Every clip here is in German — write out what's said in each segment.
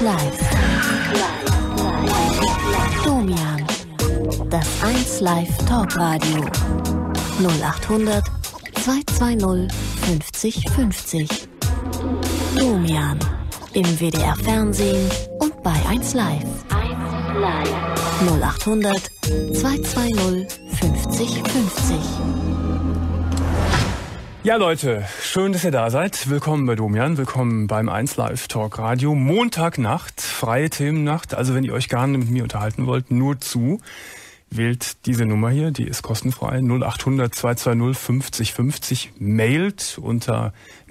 Live. Domian. Das 1 Live Talkradio. 0800 220 50 50. Domian. Im WDR Fernsehen und bei 1 Live. 0800 220 50 50. Ja Leute, schön, dass ihr da seid. Willkommen bei Domian, willkommen beim 1 Live Talk Radio. Montagnacht, freie Themennacht. Also wenn ihr euch gerne mit mir unterhalten wollt, nur zu. Wählt diese Nummer hier, die ist kostenfrei. 0800 220 50 50. Mailt unter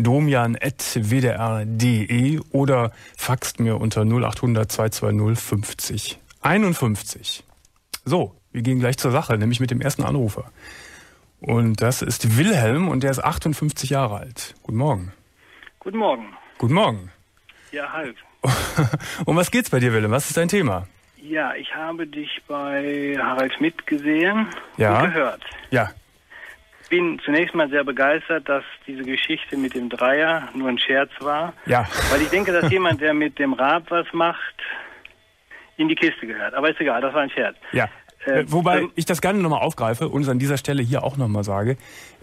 domian@wdr.de oder faxt mir unter 0800 220 50 51. So, wir gehen gleich zur Sache, nämlich mit dem ersten Anrufer. Und das ist Wilhelm und der ist 58 Jahre alt. Guten Morgen. Guten Morgen. Guten Morgen. Ja, halt. Um was geht's bei dir, Wilhelm? Was ist dein Thema? Ja, ich habe dich bei Harald Schmidt gesehen Ja. und gehört. Ja. Bin zunächst mal sehr begeistert, dass diese Geschichte mit dem Dreier nur ein Scherz war. Ja. Weil ich denke, dass jemand, der mit dem Rad was macht, in die Kiste gehört. Aber ist egal, das war ein Scherz. Ja. Wobei ich das gerne nochmal aufgreife und an dieser Stelle hier auch nochmal sage,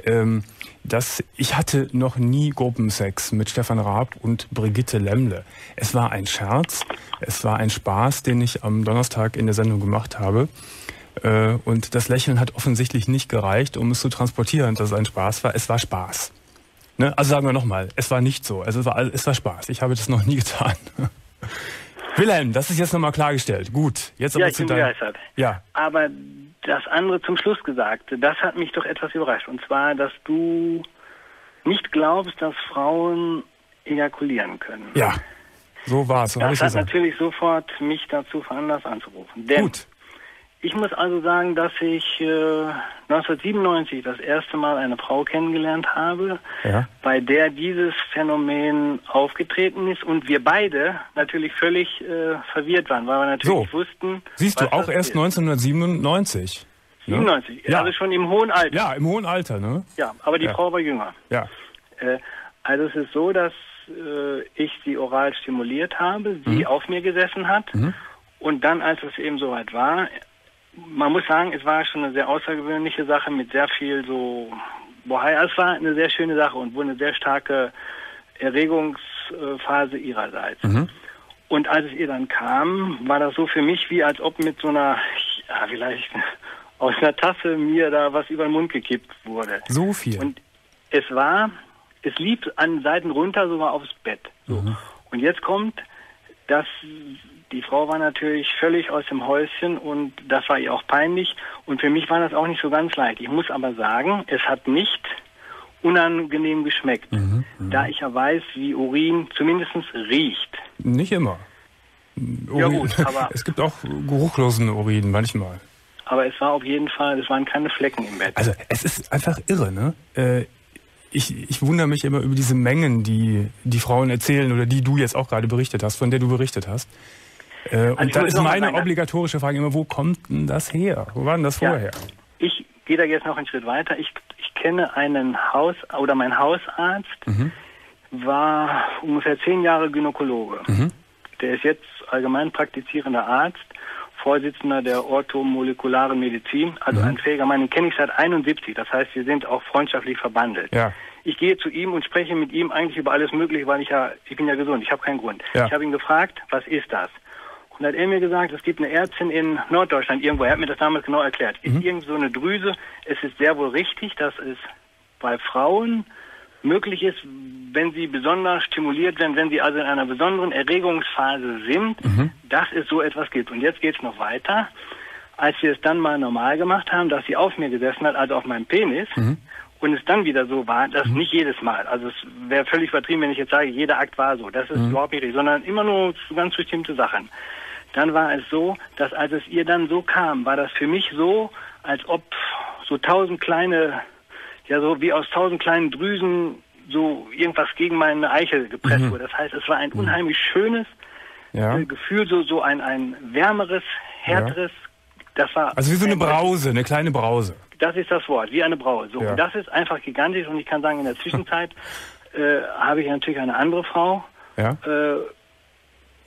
dass ich hatte noch nie Gruppensex mit Stefan Raab und Brigitte Lämmle. Es war ein Scherz, es war ein Spaß, den ich am Donnerstag in der Sendung gemacht habe. Und das Lächeln hat offensichtlich nicht gereicht, um es zu transportieren, dass es ein Spaß war. Es war Spaß. Ne? Also sagen wir nochmal, es war nicht so. Also es war Spaß. Ich habe das noch nie getan. Wilhelm, das ist jetzt nochmal klargestellt. Gut, jetzt aber ja, ich bin begeistert. Ja. Aber das andere zum Schluss Gesagte, das hat mich doch etwas überrascht. Und zwar, dass du nicht glaubst, dass Frauen ejakulieren können. Ja, so war es. So das hat natürlich sofort mich dazu veranlasst anzurufen. Denn Gut. Ich muss also sagen, dass ich 1997 das erste Mal eine Frau kennengelernt habe, bei der dieses Phänomen aufgetreten ist und wir beide natürlich völlig verwirrt waren, weil wir natürlich wussten... Siehst du, auch erst 1997. 97, ja. Also schon im hohen Alter. Ja, im hohen Alter, ne? Ja, aber die Frau war jünger. Ja. Also es ist so, dass ich sie oral stimuliert habe, sie auf mir gesessen hat und dann, als es eben soweit war... Man muss sagen, es war schon eine sehr außergewöhnliche Sache mit sehr viel so Bohai. Es war eine sehr schöne Sache und wohl eine sehr starke Erregungsphase ihrerseits. Und als es ihr dann kam, war das so für mich, wie als ob mit so einer, ja, vielleicht aus einer Tasse mir da was über den Mund gekippt wurde. So viel. Und es lief an Seiten runter sogar aufs Bett. So. Und jetzt kommt, dass die Frau war natürlich völlig aus dem Häuschen und das war ihr auch peinlich. Und für mich war das auch nicht so ganz leicht. Ich muss aber sagen, es hat nicht unangenehm geschmeckt, da ich ja weiß, wie Urin zumindest riecht. Nicht immer. Ja gut, aber... Es gibt auch geruchlosen Urin manchmal. Aber es war auf jeden Fall, es waren keine Flecken im Bett. Also es ist einfach irre, ne? Ich wundere mich immer über diese Mengen, die Frauen erzählen oder die du jetzt auch gerade berichtet hast, von der du berichtet hast. Und da ist meine obligatorische Frage immer, wo kommt denn das her? Wo war denn das vorher? Ich gehe da jetzt noch einen Schritt weiter. Ich kenne einen mein Hausarzt war ungefähr 10 Jahre Gynäkologe. Der ist jetzt allgemein praktizierender Arzt, Vorsitzender der Orthomolekularen Medizin, also ein fähiger Mann, den kenne ich seit 71. Das heißt, wir sind auch freundschaftlich verbandelt. Ja. Ich gehe zu ihm und spreche mit ihm eigentlich über alles Mögliche, weil ich bin ja gesund, ich habe keinen Grund. Ja. Ich habe ihn gefragt, was ist das? Und hat er mir gesagt, es gibt eine Ärztin in Norddeutschland irgendwo, er hat mir das damals genau erklärt. Ist irgend so eine Drüse, es ist sehr wohl richtig, dass es bei Frauen möglich ist, wenn sie besonders stimuliert werden, wenn sie also in einer besonderen Erregungsphase sind, dass es so etwas gibt. Und jetzt geht es noch weiter. Als wir es dann mal normal gemacht haben, dass sie auf mir gesessen hat, also auf meinem Penis, und es dann wieder so war, dass nicht jedes Mal, also es wäre völlig übertrieben, wenn ich jetzt sage, jeder Akt war so, das ist überhaupt nicht richtig, sondern immer nur ganz bestimmte Sachen. Dann war es so, dass als es ihr dann so kam, war das für mich so, als ob so 1000 kleine, ja so wie aus 1000 kleinen Drüsen so irgendwas gegen meine Eichel gepresst wurde. Das heißt, es war ein unheimlich schönes Gefühl, so ein wärmeres, härteres. Das war also wie so eine Brause, eine kleine Brause. Das ist das Wort, wie eine Brause. So, und das ist einfach gigantisch und ich kann sagen, in der Zwischenzeit habe ich natürlich eine andere Frau.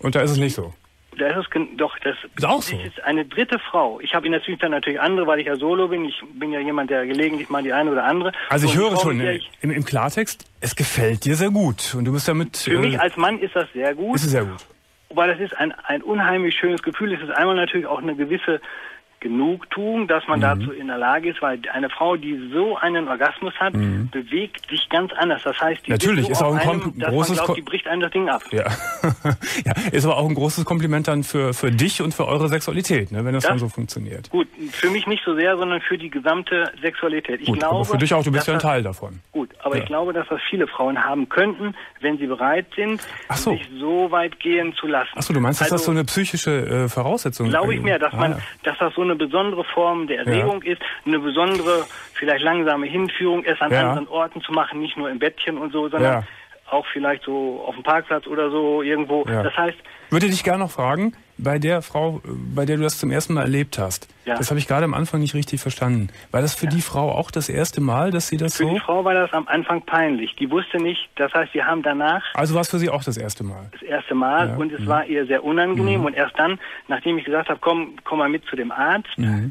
Und da ist es nicht so. Da ist es doch, das ist auch so. ist eine dritte Frau. Ich habe in der Zwischenzeit natürlich andere, weil ich ja Solo bin. Ich bin ja jemand, der gelegentlich mal die eine oder andere. Also ich höre schon im Klartext, es gefällt dir sehr gut. Und du bist damit... Für mich als Mann ist das sehr gut. Ist es sehr gut. Weil das ist ein unheimlich schönes Gefühl. Es ist einmal natürlich auch eine gewisse Genugtuung, dass man dazu in der Lage ist, weil eine Frau, die so einen Orgasmus hat, bewegt sich ganz anders. Das heißt, die natürlich ist auch ein großes, die bricht einem das Ding ab. Ja. Ja, ist aber auch ein großes Kompliment dann für dich und für eure Sexualität, ne, wenn das dann so funktioniert. Gut, für mich nicht so sehr, sondern für die gesamte Sexualität. Ich glaube, aber für dich auch, du bist ja ein Teil davon. Gut, aber ich glaube, dass das viele Frauen haben könnten, wenn sie bereit sind, sich so weit gehen zu lassen. Ach so, du meinst, dass das so eine psychische Voraussetzung ist? Glaube ich mehr, dass dass das so eine besondere Form der Erregung ist, eine besondere, vielleicht langsame Hinführung, es an anderen Orten zu machen, nicht nur im Bettchen und so, sondern auch vielleicht so auf dem Parkplatz oder so irgendwo. Ja. Das heißt... Würde dich gerne noch fragen, bei der Frau, bei der du das zum ersten Mal erlebt hast, das habe ich gerade am Anfang nicht richtig verstanden. War das für die Frau auch das erste Mal, dass sie das Für die Frau war das am Anfang peinlich. Die wusste nicht, das heißt, wir haben danach... Also war es für sie auch das erste Mal? Das erste Mal und es war ihr sehr unangenehm und erst dann, nachdem ich gesagt habe, komm mal mit zu dem Arzt,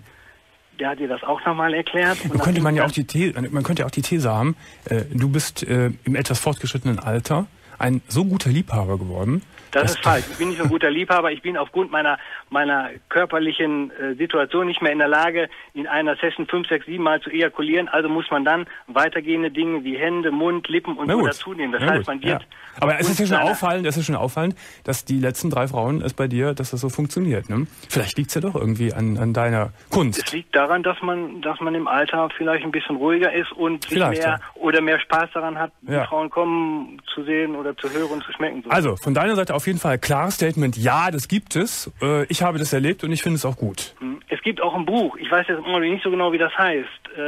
der hat ihr das auch nochmal erklärt. Und könnte man ja auch die These haben, du bist im etwas fortgeschrittenen Alter ein so guter Liebhaber geworden. Das ist falsch. Ich bin nicht so ein guter Liebhaber. Ich bin aufgrund meiner körperlichen Situation nicht mehr in der Lage, in einer Session 5, 6, 7 Mal zu ejakulieren. Also muss man dann weitergehende Dinge wie Hände, Mund, Lippen und so dazu nehmen. Das heißt, man wird... Aber es ist ja schon auffallend, dass die letzten 3 Frauen es bei dir, dass das so funktioniert. Ne? Vielleicht liegt es ja doch irgendwie an deiner Kunst. Es liegt daran, dass man im Alter vielleicht ein bisschen ruhiger ist und sich mehr Spaß daran hat, die Frauen kommen zu sehen oder zu hören und zu schmecken. So. Also von deiner Seite auf jeden Fall klares Statement, ja, das gibt es. Ich habe das erlebt und ich finde es auch gut. Es gibt auch ein Buch, ich weiß jetzt nicht so genau, wie das heißt.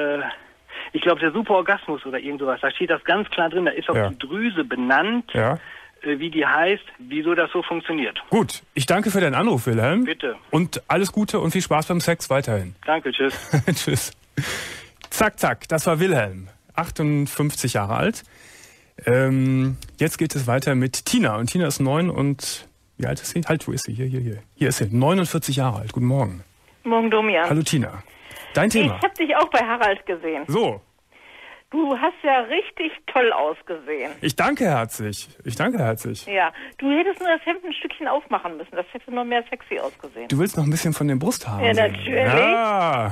Ich glaube, der Superorgasmus oder irgend sowas, da steht das ganz klar drin, da ist auch die Drüse benannt, wie die heißt, wieso das so funktioniert. Gut, ich danke für deinen Anruf, Wilhelm. Bitte. Und alles Gute und viel Spaß beim Sex weiterhin. Danke, tschüss. Tschüss. Zack, zack, das war Wilhelm, 58 Jahre alt. Jetzt geht es weiter mit Tina. Und Tina ist 9 und... Wie alt ist sie? Halt, wo ist sie? Hier. Hier ist sie. 49 Jahre alt. Guten Morgen. Morgen, Domian. Hallo, Tina. Dein Thema. Ich habe dich auch bei Harald gesehen. So. Du hast ja richtig toll ausgesehen. Ich danke herzlich. Ja, du hättest nur das Hemd ein Stückchen aufmachen müssen. Das hätte noch mehr sexy ausgesehen. Du willst noch ein bisschen von den Brusthaaren sehen. Natürlich. Ja.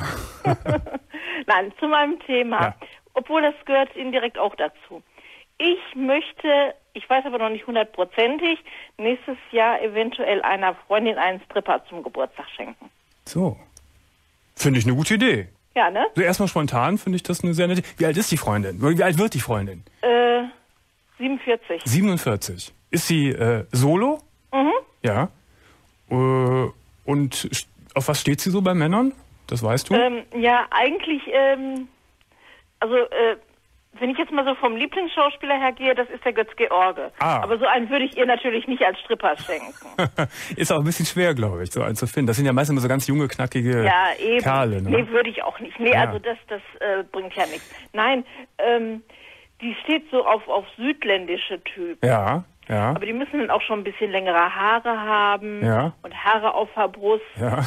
Nein, zu meinem Thema. Ja. Obwohl, das gehört indirekt auch dazu. Ich möchte, ich weiß aber noch nicht 100%ig, nächstes Jahr eventuell einer Freundin einen Stripper zum Geburtstag schenken. So. Finde ich eine gute Idee. Ja, ne? So erstmal spontan finde ich das eine sehr nette... Wie alt ist die Freundin? Wie alt wird die Freundin? 47. 47. Ist sie solo? Mhm. Ja. Und auf was steht sie so bei Männern? Das weißt du? Ja, eigentlich, wenn ich jetzt mal so vom Lieblingsschauspieler her gehe, das ist der Götz-George. Aber so einen würde ich ihr natürlich nicht als Stripper schenken. Ist auch ein bisschen schwer, glaube ich, so einen zu finden. Das sind ja meistens immer so ganz junge, knackige Kerle. Ne? Nee, würde ich auch nicht. Nee, also das bringt ja nichts. Nein, die steht so auf südländische Typen. Ja. Aber die müssen dann auch schon ein bisschen längere Haare haben und Haare auf der Brust. Ja.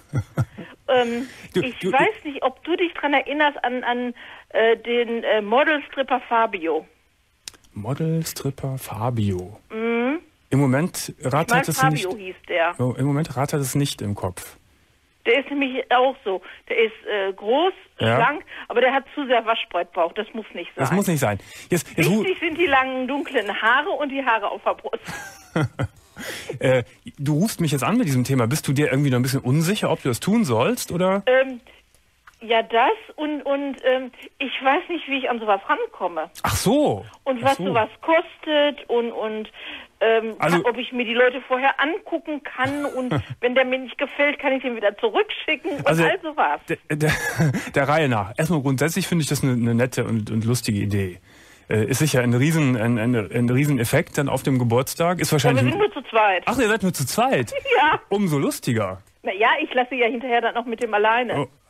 Ich weiß nicht, ob du dich daran erinnerst an den Modelstripper Fabio. Modelstripper Fabio. Mhm. Im Moment rattert es nicht. Fabio hieß der. Oh, im Moment rattert es nicht im Kopf. Der ist nämlich auch so. Der ist groß, schlank, aber der hat zu sehr Waschbrettbauch. Das muss nicht sein. Das muss nicht sein. Wichtig sind die langen, dunklen Haare und die Haare auf der Brust. Du rufst mich jetzt an mit diesem Thema. Bist du dir irgendwie noch ein bisschen unsicher, ob du das tun sollst, oder? Ja, das und ich weiß nicht, wie ich an sowas rankomme. Ach so. Und was sowas kostet und ob ich mir die Leute vorher angucken kann und wenn der mir nicht gefällt, kann ich den wieder zurückschicken und all sowas. Der Reihe nach. Erstmal grundsätzlich finde ich das eine nette und lustige Idee. Ist sicher ein Rieseneffekt dann auf dem Geburtstag. Ist wahrscheinlich. Aber wir sind nur zu zweit. Ach, ihr seid nur zu zweit? Ja. Umso lustiger. Na ja, ich lasse ja hinterher dann noch mit dem alleine. Oh.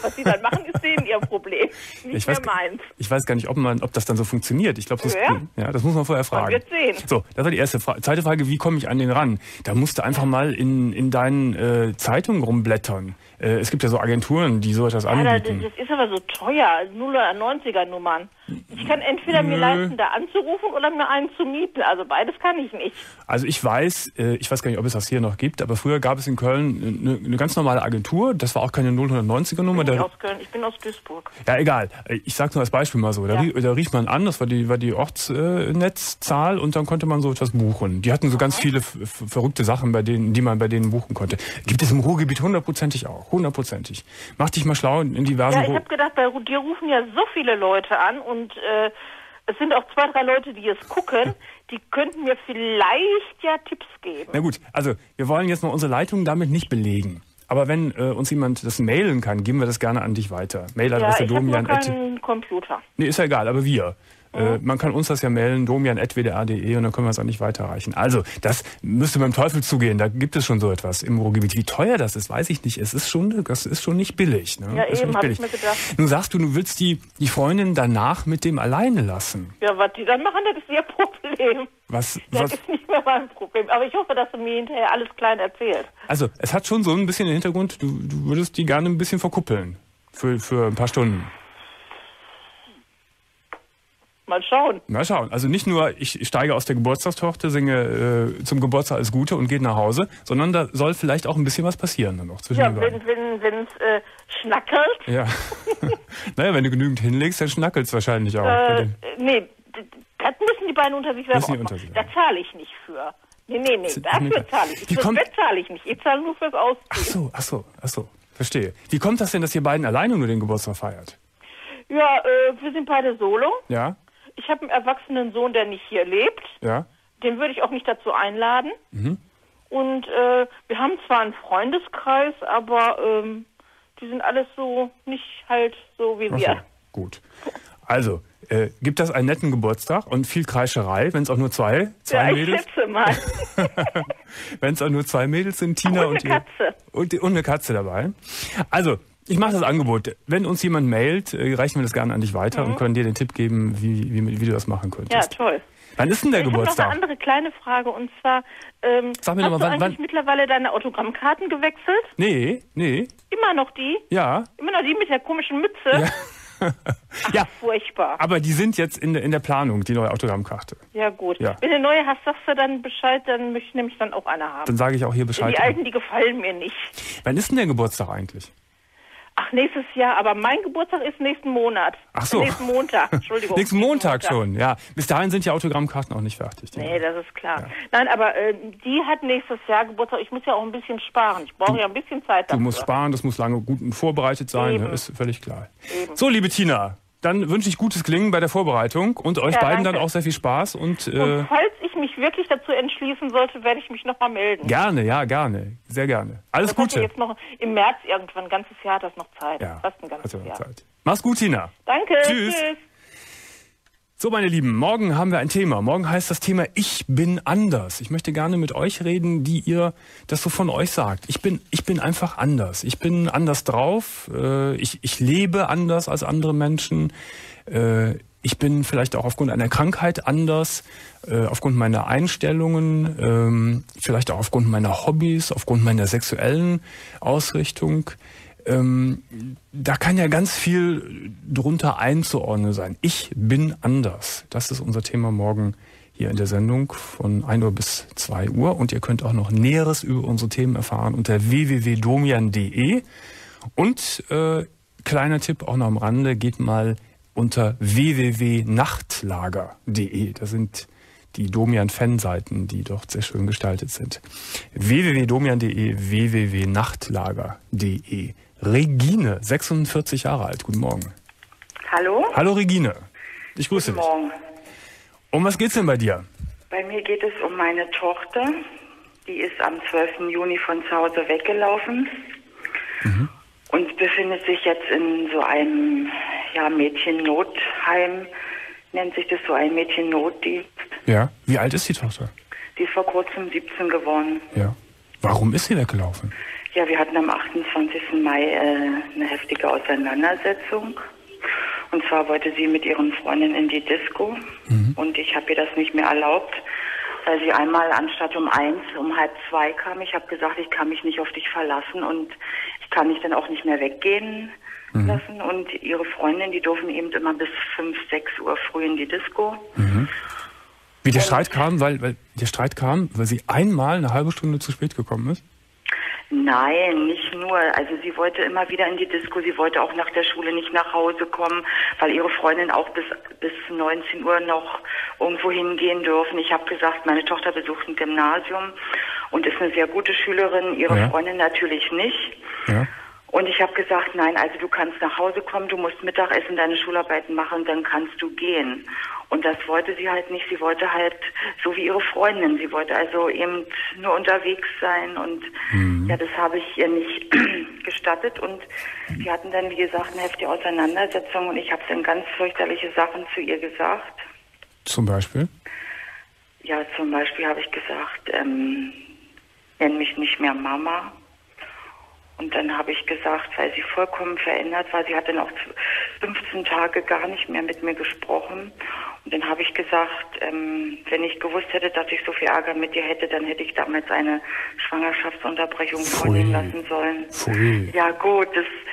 Was sie dann machen, ist denen ihr Problem. Nicht mehr meins. Ich weiß gar nicht, ob das dann so funktioniert. Ich glaube, das muss man vorher fragen. Man wird sehen. So, das war die erste Frage. Zweite Frage, wie komme ich an den ran? Da musst du einfach mal in deinen Zeitungen rumblättern. Es gibt ja so Agenturen, die so etwas anbieten. Das ist aber so teuer, 090er Nummern. Ich kann entweder mir leisten, da anzurufen oder mir einen zu mieten. Also beides kann ich nicht. Also ich weiß gar nicht, ob es das hier noch gibt, aber früher gab es in Köln eine ganz normale Agentur. Das war auch keine 090er Nummer. Ich bin aus Duisburg. Ja, egal. Ich sage nur als Beispiel mal so. Da rief man an, das war die Ortsnetzzahl und dann konnte man so etwas buchen. Die hatten so ganz viele verrückte Sachen, die man bei denen buchen konnte. Gibt es im Ruhrgebiet hundertprozentig auch. Hundertprozentig. Mach dich mal schlau in diversen... Ja, ich habe gedacht, bei dir rufen ja so viele Leute an und es sind auch 2, 3 Leute, die es gucken, die könnten mir vielleicht ja Tipps geben. Na gut, also wir wollen jetzt mal unsere Leitung damit nicht belegen. Aber wenn uns jemand das mailen kann, geben wir das gerne an dich weiter. Mailadresse Domian. Ich habe keinen Computer. Nee, ist ja egal, aber wir. Man kann uns das ja mailen, domian@wdr.de und dann können wir es auch nicht weiterreichen. Also, das müsste beim Teufel zugehen. Da gibt es schon so etwas im Ruhrgebiet. Wie teuer das ist, weiß ich nicht. Das ist schon nicht billig. Ne? Ja, eben, habe ich mir gedacht. Nun sagst du willst die Freundin danach mit dem alleine lassen. Ja, was die dann machen, das ist ihr Problem. Das ist nicht mehr mein Problem. Aber ich hoffe, dass du mir hinterher alles klein erzählst. Also, es hat schon so ein bisschen den Hintergrund, du würdest die gerne ein bisschen verkuppeln. Für ein paar Stunden. Mal schauen. Also nicht nur, ich steige aus der Geburtstagstorte, singe zum Geburtstag alles Gute und gehe nach Hause, sondern da soll vielleicht auch ein bisschen was passieren dann noch zwischen den beiden. Wenn es schnackelt. Ja. Naja, wenn du genügend hinlegst, dann schnackelt es wahrscheinlich auch. Nee, das müssen die beiden unter sich selber machen. Da zahle ich nicht für. Nee, dafür zahle ich. Fürs Bett zahle ich nicht. Ich zahle nur fürs Ausziehen. Ach so. Verstehe. Wie kommt das denn, dass ihr beiden alleine nur den Geburtstag feiert? Ja, wir sind beide solo. Ja. Ich habe einen erwachsenen Sohn, der nicht hier lebt. Ja. Den würde ich auch nicht dazu einladen. Mhm. Und wir haben zwar einen Freundeskreis, aber die sind alles so nicht halt so wie wir. Gut. Also, gibt das einen netten Geburtstag und viel Kreischerei, wenn es auch nur zwei Mädels... Ich schätze mal. Wenn es auch nur 2 Mädels sind, Tina und eine Katze. Und eine Katze dabei. Also, ich mache das Angebot. Wenn uns jemand mailt, reichen wir das gerne an dich weiter und können dir den Tipp geben, wie du das machen könntest. Ja, toll. Wann ist denn der Geburtstag? Ich habe noch eine andere kleine Frage und zwar, Sag mir hast noch mal, du eigentlich mittlerweile deine Autogrammkarten gewechselt? Nee. Immer noch die? Ja. Immer noch die mit der komischen Mütze? Ja. Ach, furchtbar. Aber die sind jetzt in der Planung, die neue Autogrammkarte. Ja, gut. Ja. Wenn du eine neue hast, sagst du dann Bescheid, dann möchte ich nämlich dann auch eine haben. Dann sage ich auch hier Bescheid. Die alten, die gefallen mir nicht. Wann ist denn der Geburtstag eigentlich? Ach, nächstes Jahr, aber mein Geburtstag ist nächsten Monat. Ach so. Nächsten Montag, Entschuldigung. Nächsten Montag schon, ja. Bis dahin sind die Autogrammkarten auch nicht fertig. Nee, das ist klar. Ja. Nein, aber die hat nächstes Jahr Geburtstag. Ich muss ja auch ein bisschen sparen. Ich brauche ja ein bisschen Zeit dafür. Du musst sparen, das muss lange gut vorbereitet sein, Eben. ist völlig klar. Eben. So, liebe Tina, dann wünsche ich gutes Gelingen bei der Vorbereitung und euch beiden dann auch sehr viel Spaß. Und falls ich mich wirklich dazu entschließen sollte, werde ich mich nochmal melden. Gerne, ja, gerne. Sehr gerne. Alles Gute. Jetzt noch im März irgendwann, ein ganzes Jahr hat das noch Zeit. Ja, fast ein ganzes Jahr. Zeit. Mach's gut, Tina. Danke. Tschüss. So, meine Lieben, morgen haben wir ein Thema. Morgen heißt das Thema Ich bin anders. Ich möchte gerne mit euch reden, die ihr das so von euch sagt. Ich bin einfach anders. Ich bin anders drauf. Ich lebe anders als andere Menschen. Ich bin vielleicht auch aufgrund einer Krankheit anders, aufgrund meiner Einstellungen, vielleicht auch aufgrund meiner Hobbys, aufgrund meiner sexuellen Ausrichtung. Da kann ja ganz viel drunter einzuordnen sein. Ich bin anders. Das ist unser Thema morgen hier in der Sendung von 1 Uhr bis 2 Uhr. Und ihr könnt auch noch Näheres über unsere Themen erfahren unter www.domian.de. Und kleiner Tipp auch noch am Rande, geht mal unter www.nachtlager.de. Da sind die Domian-Fanseiten, die dort sehr schön gestaltet sind. www.domian.de, www.nachtlager.de. Regine, 46 Jahre alt. Guten Morgen. Hallo? Hallo Regine. Ich grüße dich. Guten Morgen. Um was geht's denn bei dir? Bei mir geht es um meine Tochter. Die ist am 12. Juni von zu Hause weggelaufen und befindet sich jetzt in so einem Mädchennotheim. Nennt sich das so, ein Mädchennotdienst. Ja. Wie alt ist die Tochter? Die ist vor kurzem 17 geworden. Ja. Warum ist sie weggelaufen? Ja, wir hatten am 28. Mai eine heftige Auseinandersetzung. Und zwar wollte sie mit ihren Freundinnen in die Disco. Und ich habe ihr das nicht mehr erlaubt, weil sie einmal anstatt um 1, um 1:30 kam. Ich habe gesagt, ich kann mich nicht auf dich verlassen und ich kann dich dann auch nicht mehr weggehen lassen. Und ihre Freundinnen, die durften eben immer bis 5, 6 Uhr früh in die Disco. Wie der Streit kam, weil sie einmal eine halbe Stunde zu spät gekommen ist? Nein, nicht nur. Also sie wollte immer wieder in die Disco. Sie wollte auch nach der Schule nicht nach Hause kommen, weil ihre Freundinnen auch bis 19 Uhr noch irgendwo hingehen dürfen. Ich habe gesagt, meine Tochter besucht ein Gymnasium und ist eine sehr gute Schülerin. Ihre Freundin natürlich nicht. Ja. Und ich habe gesagt, nein, also du kannst nach Hause kommen, du musst Mittagessen, deine Schularbeiten machen und dann kannst du gehen. Und das wollte sie halt nicht. Sie wollte halt so wie ihre Freundin. Sie wollte also eben nur unterwegs sein und ja, das habe ich ihr nicht gestattet. Und wir hatten dann, wie gesagt, eine heftige Auseinandersetzung und ich habe dann ganz fürchterliche Sachen zu ihr gesagt. Zum Beispiel? Ja, zum Beispiel habe ich gesagt, nenn mich nicht mehr Mama. Und dann habe ich gesagt, weil sie vollkommen verändert war, sie hat dann auch 15 Tage gar nicht mehr mit mir gesprochen. Und dann habe ich gesagt, wenn ich gewusst hätte, dass ich so viel Ärger mit dir hätte, dann hätte ich damals eine Schwangerschaftsunterbrechung vornehmen lassen sollen. Pfui. Ja gut,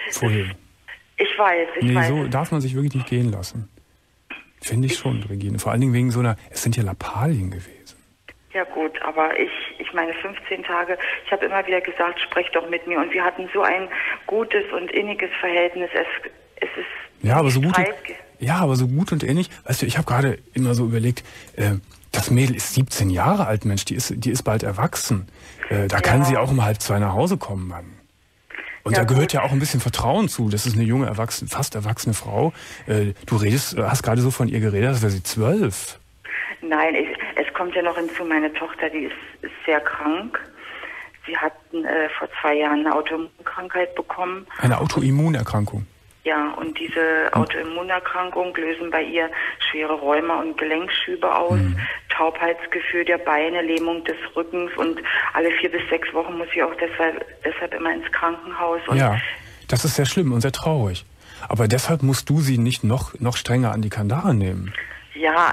ich weiß. So darf man sich wirklich nicht gehen lassen. Finde ich schon, Regine. Vor allen Dingen wegen es sind ja Lappalien gewesen. Ja gut, aber ich meine 15 Tage, ich habe immer wieder gesagt, sprech doch mit mir. Und wir hatten so ein gutes und inniges Verhältnis. Es ist aber so gut und innig. Weißt du, ich habe gerade immer so überlegt, das Mädel ist 17 Jahre alt, Mensch, die ist bald erwachsen. Da kann sie auch um 1:30 nach Hause kommen, Mann. Und da gehört ja auch ein bisschen Vertrauen zu. Das ist eine junge, fast erwachsene Frau. Du hast gerade so von ihr geredet, als wäre sie 12. Nein, es kommt ja noch hinzu, meine Tochter, die ist sehr krank. Sie hat vor 2 Jahren eine Autoimmunkrankheit bekommen. Eine Autoimmunerkrankung? Ja, und diese Autoimmunerkrankung lösen bei ihr schwere Rheuma- und Gelenkschübe aus, Taubheitsgefühl der Beine, Lähmung des Rückens und alle 4 bis 6 Wochen muss sie auch deshalb immer ins Krankenhaus. Und ja, das ist sehr schlimm und sehr traurig. Aber deshalb musst du sie nicht noch strenger an die Kandare nehmen. Ja,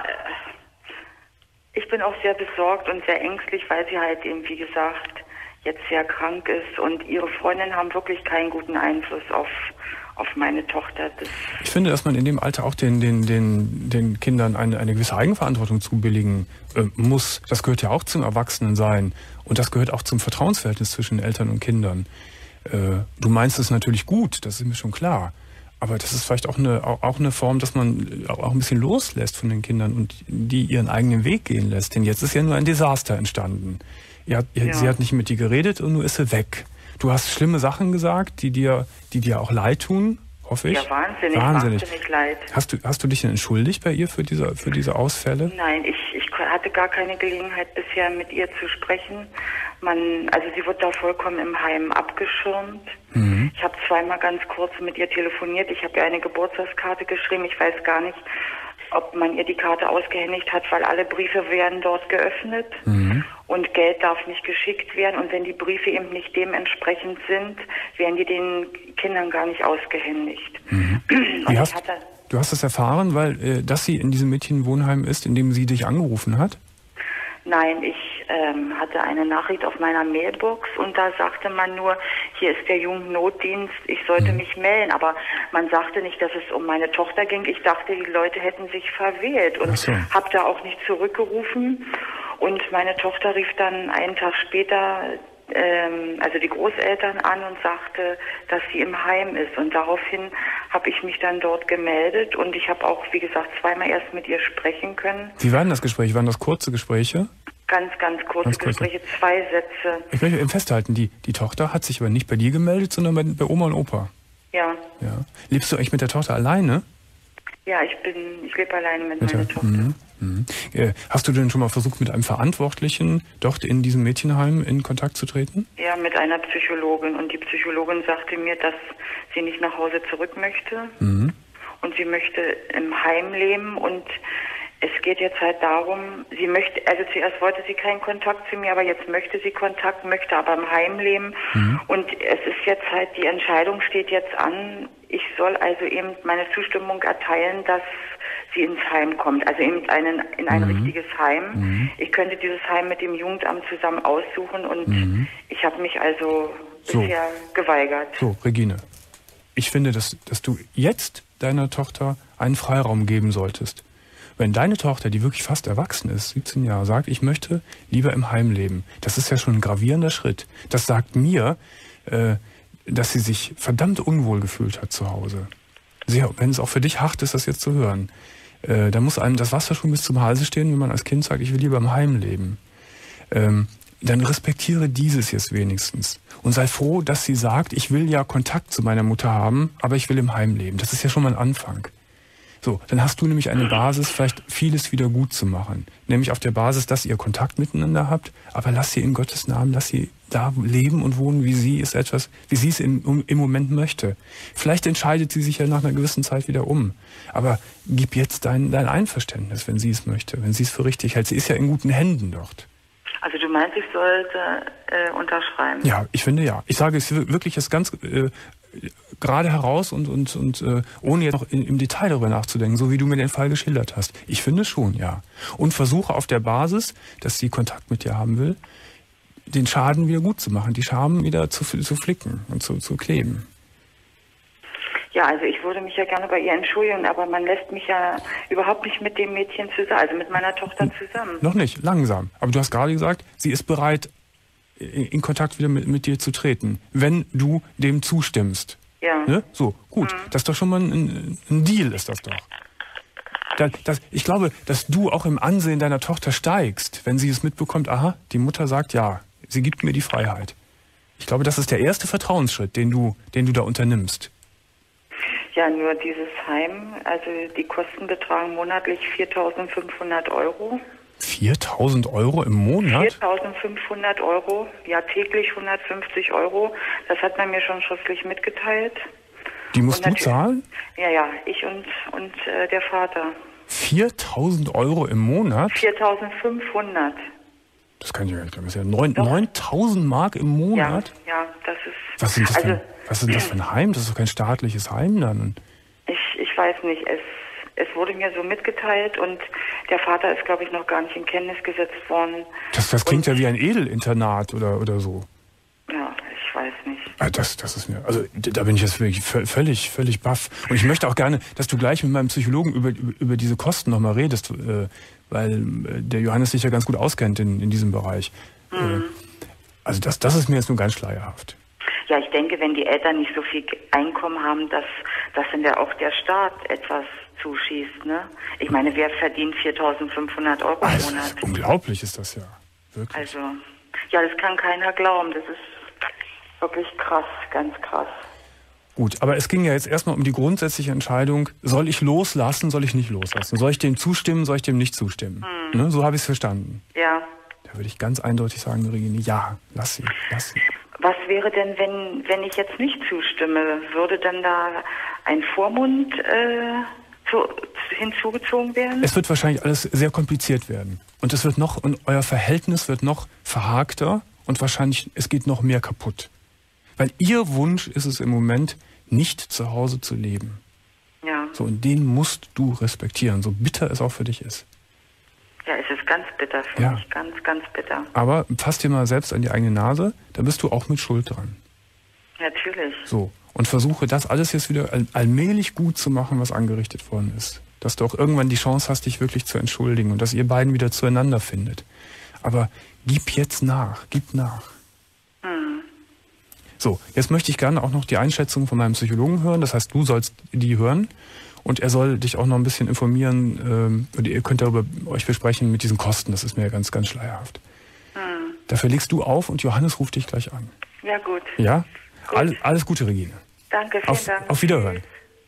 ich bin auch sehr besorgt und sehr ängstlich, weil sie halt eben, wie gesagt, jetzt sehr krank ist und ihre Freundinnen haben wirklich keinen guten Einfluss auf meine Tochter. Ich finde, dass man in dem Alter auch den Kindern eine gewisse Eigenverantwortung zubilligen muss. Das gehört ja auch zum Erwachsenensein und das gehört auch zum Vertrauensverhältnis zwischen Eltern und Kindern. Du meinst es natürlich gut, das ist mir schon klar. Aber das ist vielleicht auch eine Form, dass man auch ein bisschen loslässt von den Kindern und die ihren eigenen Weg gehen lässt. Denn jetzt ist ja nur ein Desaster entstanden. Sie hat nicht mit dir geredet und nur ist sie weg. Du hast schlimme Sachen gesagt, die dir auch leid tun, hoffe ich. Ja, wahnsinnig leid. Hast du dich denn entschuldigt bei ihr für diese Ausfälle? Nein, ich hatte gar keine Gelegenheit bisher mit ihr zu sprechen. Also sie wird da vollkommen im Heim abgeschirmt. Ich habe 2-mal ganz kurz mit ihr telefoniert. Ich habe ihr eine Geburtstagskarte geschrieben. Ich weiß gar nicht, ob man ihr die Karte ausgehändigt hat, weil alle Briefe werden dort geöffnet und Geld darf nicht geschickt werden. Und wenn die Briefe eben nicht dementsprechend sind, werden die den Kindern gar nicht ausgehändigt. Du hast es erfahren, dass sie in diesem Mädchenwohnheim ist, in dem sie dich angerufen hat? Nein, ich hatte eine Nachricht auf meiner Mailbox und da sagte man nur, hier ist der Jugendnotdienst, ich sollte mich melden. Aber man sagte nicht, dass es um meine Tochter ging. Ich dachte, die Leute hätten sich verwählt und habe da auch nicht zurückgerufen. Und meine Tochter rief dann einen Tag später also die Großeltern an und sagte, dass sie im Heim ist. Und daraufhin habe ich mich dann dort gemeldet und ich habe auch, wie gesagt, 2-mal erst mit ihr sprechen können. Wie waren das Gespräch? Waren das kurze Gespräche? Ganz kurze Gespräche, 2 Sätze. Ich möchte eben festhalten, die Tochter hat sich aber nicht bei dir gemeldet, sondern bei Oma und Opa. Ja. Lebst du eigentlich mit der Tochter alleine? Ja, ich lebe alleine mit meiner Tochter. Hast du denn schon mal versucht, mit einem Verantwortlichen dort in diesem Mädchenheim in Kontakt zu treten? Ja, mit einer Psychologin. Und die Psychologin sagte mir, dass sie nicht nach Hause zurück möchte. Und sie möchte im Heim leben. Und Es geht jetzt halt darum, sie möchte, also zuerst wollte sie keinen Kontakt zu mir, aber jetzt möchte sie Kontakt, möchte aber im Heim leben. Und es ist jetzt halt, die Entscheidung steht jetzt an, ich soll also eben meine Zustimmung erteilen, dass sie ins Heim kommt, also eben in ein richtiges Heim. Ich könnte dieses Heim mit dem Jugendamt zusammen aussuchen und ich habe mich also bisher geweigert. So, Regine, ich finde, dass du jetzt deiner Tochter einen Freiraum geben solltest. Wenn deine Tochter, die wirklich fast erwachsen ist, 17 Jahre, sagt, ich möchte lieber im Heim leben, das ist ja schon ein gravierender Schritt. Das sagt mir, dass sie sich verdammt unwohl gefühlt hat zu Hause. Wenn es auch für dich hart ist, das jetzt zu hören, da muss einem das Wasser schon bis zum Halse stehen, wenn man als Kind sagt, ich will lieber im Heim leben. Dann respektiere dieses jetzt wenigstens. Und sei froh, dass sie sagt, ich will ja Kontakt zu meiner Mutter haben, aber ich will im Heim leben. Das ist ja schon mal ein Anfang. So, dann hast du nämlich eine Basis, vielleicht vieles wieder gut zu machen. Nämlich auf der Basis, dass ihr Kontakt miteinander habt, aber lass sie in Gottes Namen, lass sie da leben und wohnen, wie sie es im Moment möchte. Vielleicht entscheidet sie sich ja nach einer gewissen Zeit wieder um. Aber gib jetzt dein Einverständnis, wenn sie es möchte, wenn sie es für richtig hält. Sie ist ja in guten Händen dort. Also du meinst, ich sollte unterschreiben? Ja, ich finde ja. Ich sage es wirklich jetzt ganz gerade heraus und ohne jetzt noch im Detail darüber nachzudenken, so wie du mir den Fall geschildert hast. Ich finde schon, ja. Und versuche auf der Basis, dass sie Kontakt mit dir haben will, den Schaden wieder gut zu machen, die Schaben wieder zu flicken und zu kleben. Ja, also ich würde mich ja gerne bei ihr entschuldigen, aber man lässt mich ja überhaupt nicht mit dem Mädchen zusammen, also mit meiner Tochter zusammen. Noch nicht, langsam. Aber du hast gerade gesagt, sie ist bereit, in Kontakt wieder mit dir zu treten, wenn du dem zustimmst. Ja. Ne? So, gut. Das ist doch schon mal ein Deal, ist das doch. Ich glaube, dass du auch im Ansehen deiner Tochter steigst, wenn sie es mitbekommt, aha, die Mutter sagt ja, sie gibt mir die Freiheit. Ich glaube, das ist der erste Vertrauensschritt, den du da unternimmst. Ja, nur dieses Heim, also die Kosten betragen monatlich 4.500 Euro. 4.000 Euro im Monat? 4.500 Euro, ja täglich 150 Euro. Das hat man mir schon schriftlich mitgeteilt. Die musst du zahlen? Ja, ich und der Vater. 4.000 Euro im Monat? 4.500. Das kann ich ja nicht glauben. Das ist ja 9.000 Mark im Monat? Ja, das ist... Was ist denn das für ein Heim? Das ist doch kein staatliches Heim dann. Ich weiß nicht. Es wurde mir so mitgeteilt und der Vater ist, glaube ich, noch gar nicht in Kenntnis gesetzt worden. Das klingt ja wie ein Edelinternat oder so. Ja, ich weiß nicht. Das ist mir, also da bin ich jetzt wirklich völlig baff. Und ich möchte auch gerne, dass du gleich mit meinem Psychologen über diese Kosten nochmal redest, weil der Johannes sich ja ganz gut auskennt in diesem Bereich. Also das ist mir jetzt nur ganz schleierhaft. Ja, ich denke, wenn die Eltern nicht so viel Einkommen haben, dass dann ja auch der Staat etwas zuschießt, ne? Ich meine, wer verdient 4.500 Euro im Monat? Unglaublich ist das ja. Wirklich. Also, ja, das kann keiner glauben. Das ist wirklich krass, ganz krass. Gut, aber es ging ja jetzt erstmal um die grundsätzliche Entscheidung, soll ich loslassen, soll ich nicht loslassen? Soll ich dem zustimmen, soll ich dem nicht zustimmen? Ne? So habe ich es verstanden. Ja. Da würde ich ganz eindeutig sagen, Regine, ja, lass sie. Was wäre denn, wenn ich jetzt nicht zustimme? Würde dann da ein Vormund hinzugezogen werden? Es wird wahrscheinlich alles sehr kompliziert werden. Und euer Verhältnis wird noch verhakter und wahrscheinlich, es geht noch mehr kaputt. Weil ihr Wunsch ist es im Moment, nicht zu Hause zu leben. Ja. So, und den musst du respektieren, so bitter es auch für dich ist. Ja, es ist ganz bitter für mich, ganz, ganz bitter. Aber fass dir mal selbst an die eigene Nase, da bist du auch mit Schuld dran. Natürlich. So, und versuche das alles jetzt wieder allmählich gut zu machen, was angerichtet worden ist. Dass du auch irgendwann die Chance hast, dich wirklich zu entschuldigen und dass ihr beiden wieder zueinander findet. Aber gib jetzt nach, gib nach. So, jetzt möchte ich gerne auch noch die Einschätzung von meinem Psychologen hören. Das heißt, du sollst die hören. Und er soll dich auch noch ein bisschen informieren, oder ihr könnt darüber euch besprechen mit diesen Kosten. Das ist mir ganz, ganz schleierhaft. Dafür legst du auf und Johannes ruft dich gleich an. Ja, gut. Ja? Gut. Alles Gute, Regine. Danke, vielen Dank. Auf Wiederhören.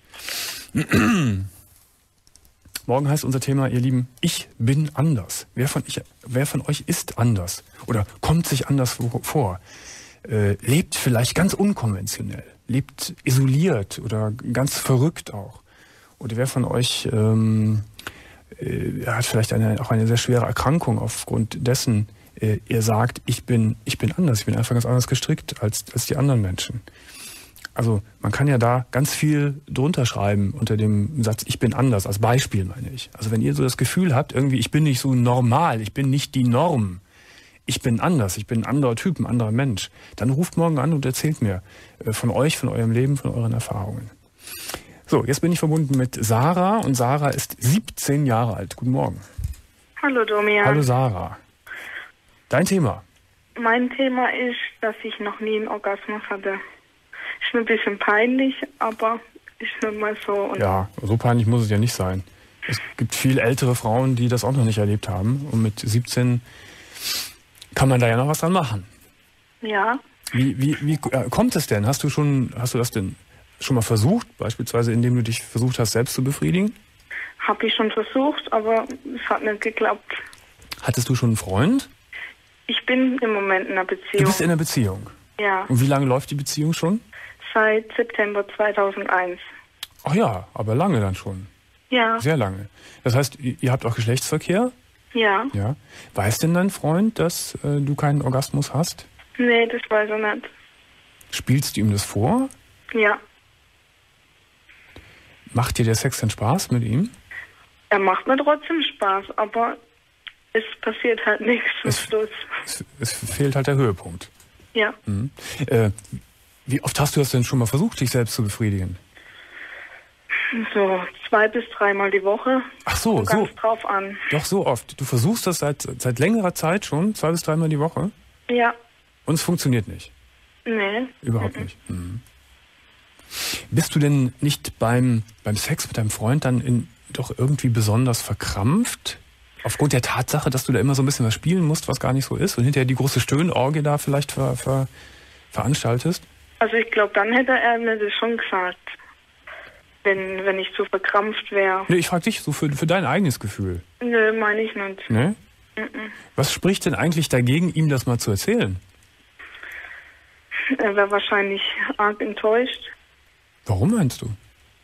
Morgen heißt unser Thema, ihr Lieben, ich bin anders. Wer von euch ist anders? Oder kommt sich anders vor? Lebt vielleicht ganz unkonventionell? Lebt isoliert oder ganz verrückt auch? Oder wer von euch er hat vielleicht auch eine sehr schwere Erkrankung, aufgrund dessen er sagt, ich bin anders, ich bin einfach ganz anders gestrickt als die anderen Menschen. Also man kann ja da ganz viel drunter schreiben unter dem Satz, ich bin anders, als Beispiel meine ich. Also wenn ihr so das Gefühl habt, irgendwie ich bin nicht so normal, ich bin nicht die Norm, ich bin anders, ich bin ein anderer Typ, ein anderer Mensch, dann ruft morgen an und erzählt mir von euch, von eurem Leben, von euren Erfahrungen. So, jetzt bin ich verbunden mit Sarah und Sarah ist 17 Jahre alt. Guten Morgen. Hallo Domian. Hallo Sarah. Dein Thema? Mein Thema ist, dass ich noch nie einen Orgasmus hatte. Ist mir ein bisschen peinlich, aber ist nun mal so. Und ja, so peinlich muss es ja nicht sein. Es gibt viel ältere Frauen, die das auch noch nicht erlebt haben. Und mit 17 kann man da ja noch was dran machen. Ja. Wie kommt es denn? Hast du das denn schon mal versucht? Beispielsweise, indem du dich versucht hast, selbst zu befriedigen? Habe ich schon versucht, aber es hat nicht geklappt. Hattest du schon einen Freund? Ich bin im Moment in einer Beziehung. Du bist in einer Beziehung? Ja. Und wie lange läuft die Beziehung schon? Seit September 2001. Ach ja, aber lange dann schon. Ja. Sehr lange. Das heißt, ihr habt auch Geschlechtsverkehr? Ja. Ja. Weiß denn dein Freund, dass du keinen Orgasmus hast? Nee, das weiß er nicht. Spielst du ihm das vor? Ja. Macht dir der Sex denn Spaß mit ihm? Er macht mir trotzdem Spaß, aber es passiert halt nichts zum Schluss. Es fehlt halt der Höhepunkt. Ja. Mhm. Wie oft hast du das denn schon mal versucht, dich selbst zu befriedigen? So 2 bis 3 Mal die Woche. Ach so, kommt ganz drauf an. Doch so oft. Du versuchst das seit längerer Zeit schon, 2 bis 3 Mal die Woche? Ja. Und es funktioniert nicht? Nee. Überhaupt nicht. Mhm. Bist du denn nicht beim Sex mit deinem Freund dann doch irgendwie besonders verkrampft? Aufgrund der Tatsache, dass du da immer so ein bisschen was spielen musst, was gar nicht so ist und hinterher die große Stöhnorgie da vielleicht veranstaltest? Also ich glaube, dann hätte er mir das schon gesagt, wenn ich zu verkrampft wäre. Nee, ich frage dich so für dein eigenes Gefühl. Nö, meine ich nicht. Ne? Was spricht denn eigentlich dagegen, ihm das mal zu erzählen? Er wäre wahrscheinlich arg enttäuscht. Warum meinst du?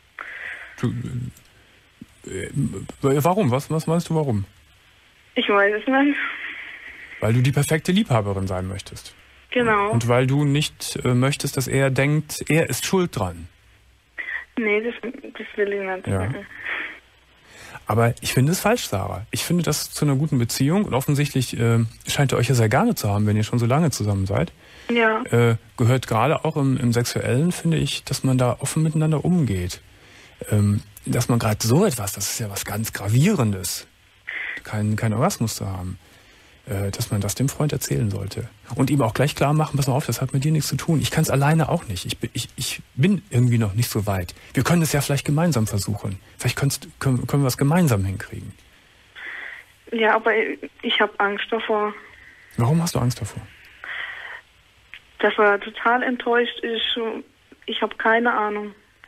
Warum? Was meinst du warum? Ich weiß es nicht. Weil du die perfekte Liebhaberin sein möchtest. Genau. Und weil du nicht möchtest, dass er denkt, er ist schuld dran. Nee, das will ich nicht. Ja. Aber ich finde es falsch, Sarah. Ich finde das zu einer guten Beziehung und offensichtlich scheint ihr euch ja sehr gerne zu haben, wenn ihr schon so lange zusammen seid. Ja. Gehört gerade auch im Sexuellen, finde ich, dass man da offen miteinander umgeht. Dass man gerade so etwas, das ist ja was ganz Gravierendes, keinen Orgasmus zu haben, dass man das dem Freund erzählen sollte. Und ihm auch gleich klar machen, pass mal auf, das hat mit dir nichts zu tun. Ich kann es alleine auch nicht. Ich bin irgendwie noch nicht so weit. Wir können es ja vielleicht gemeinsam versuchen. Vielleicht können wir es gemeinsam hinkriegen. Ja, aber ich habe Angst davor. Warum hast du Angst davor? Dass er total enttäuscht ist. Ich habe keine Ahnung.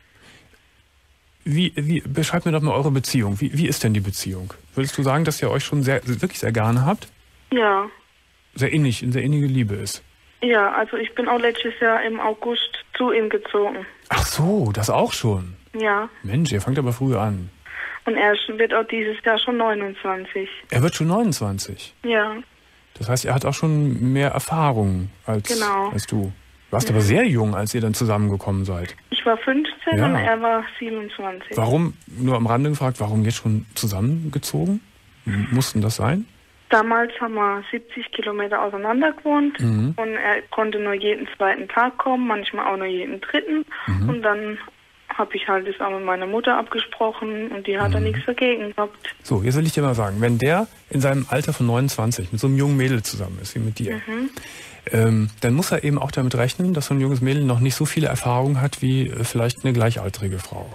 Beschreib mir doch mal eure Beziehung. Wie ist denn die Beziehung? Würdest du sagen, dass ihr euch schon wirklich sehr gerne habt? Ja. Sehr innige Liebe ist? Ja, also ich bin auch letztes Jahr im August zu ihm gezogen. Ach so, das auch schon? Ja. Mensch, ihr fangt aber früh an. Und er wird auch dieses Jahr schon 29. Er wird schon 29? Ja. Das heißt, er hat auch schon mehr Erfahrung als du. Du warst aber sehr jung, als ihr dann zusammengekommen seid. Ich war 15 und er war 27. Warum, nur am Rande gefragt, warum jetzt schon zusammengezogen? Mussten das sein? Damals haben wir 70 Kilometer auseinander gewohnt und er konnte nur jeden 2. Tag kommen, manchmal auch nur jeden 3. Und dann habe ich halt das auch mit meiner Mutter abgesprochen und die hat da nichts dagegen gehabt. So, jetzt will ich dir mal sagen, wenn der in seinem Alter von 29 mit so einem jungen Mädel zusammen ist, wie mit dir, dann muss er eben auch damit rechnen, dass so ein junges Mädel noch nicht so viele Erfahrungen hat wie vielleicht eine gleichaltrige Frau.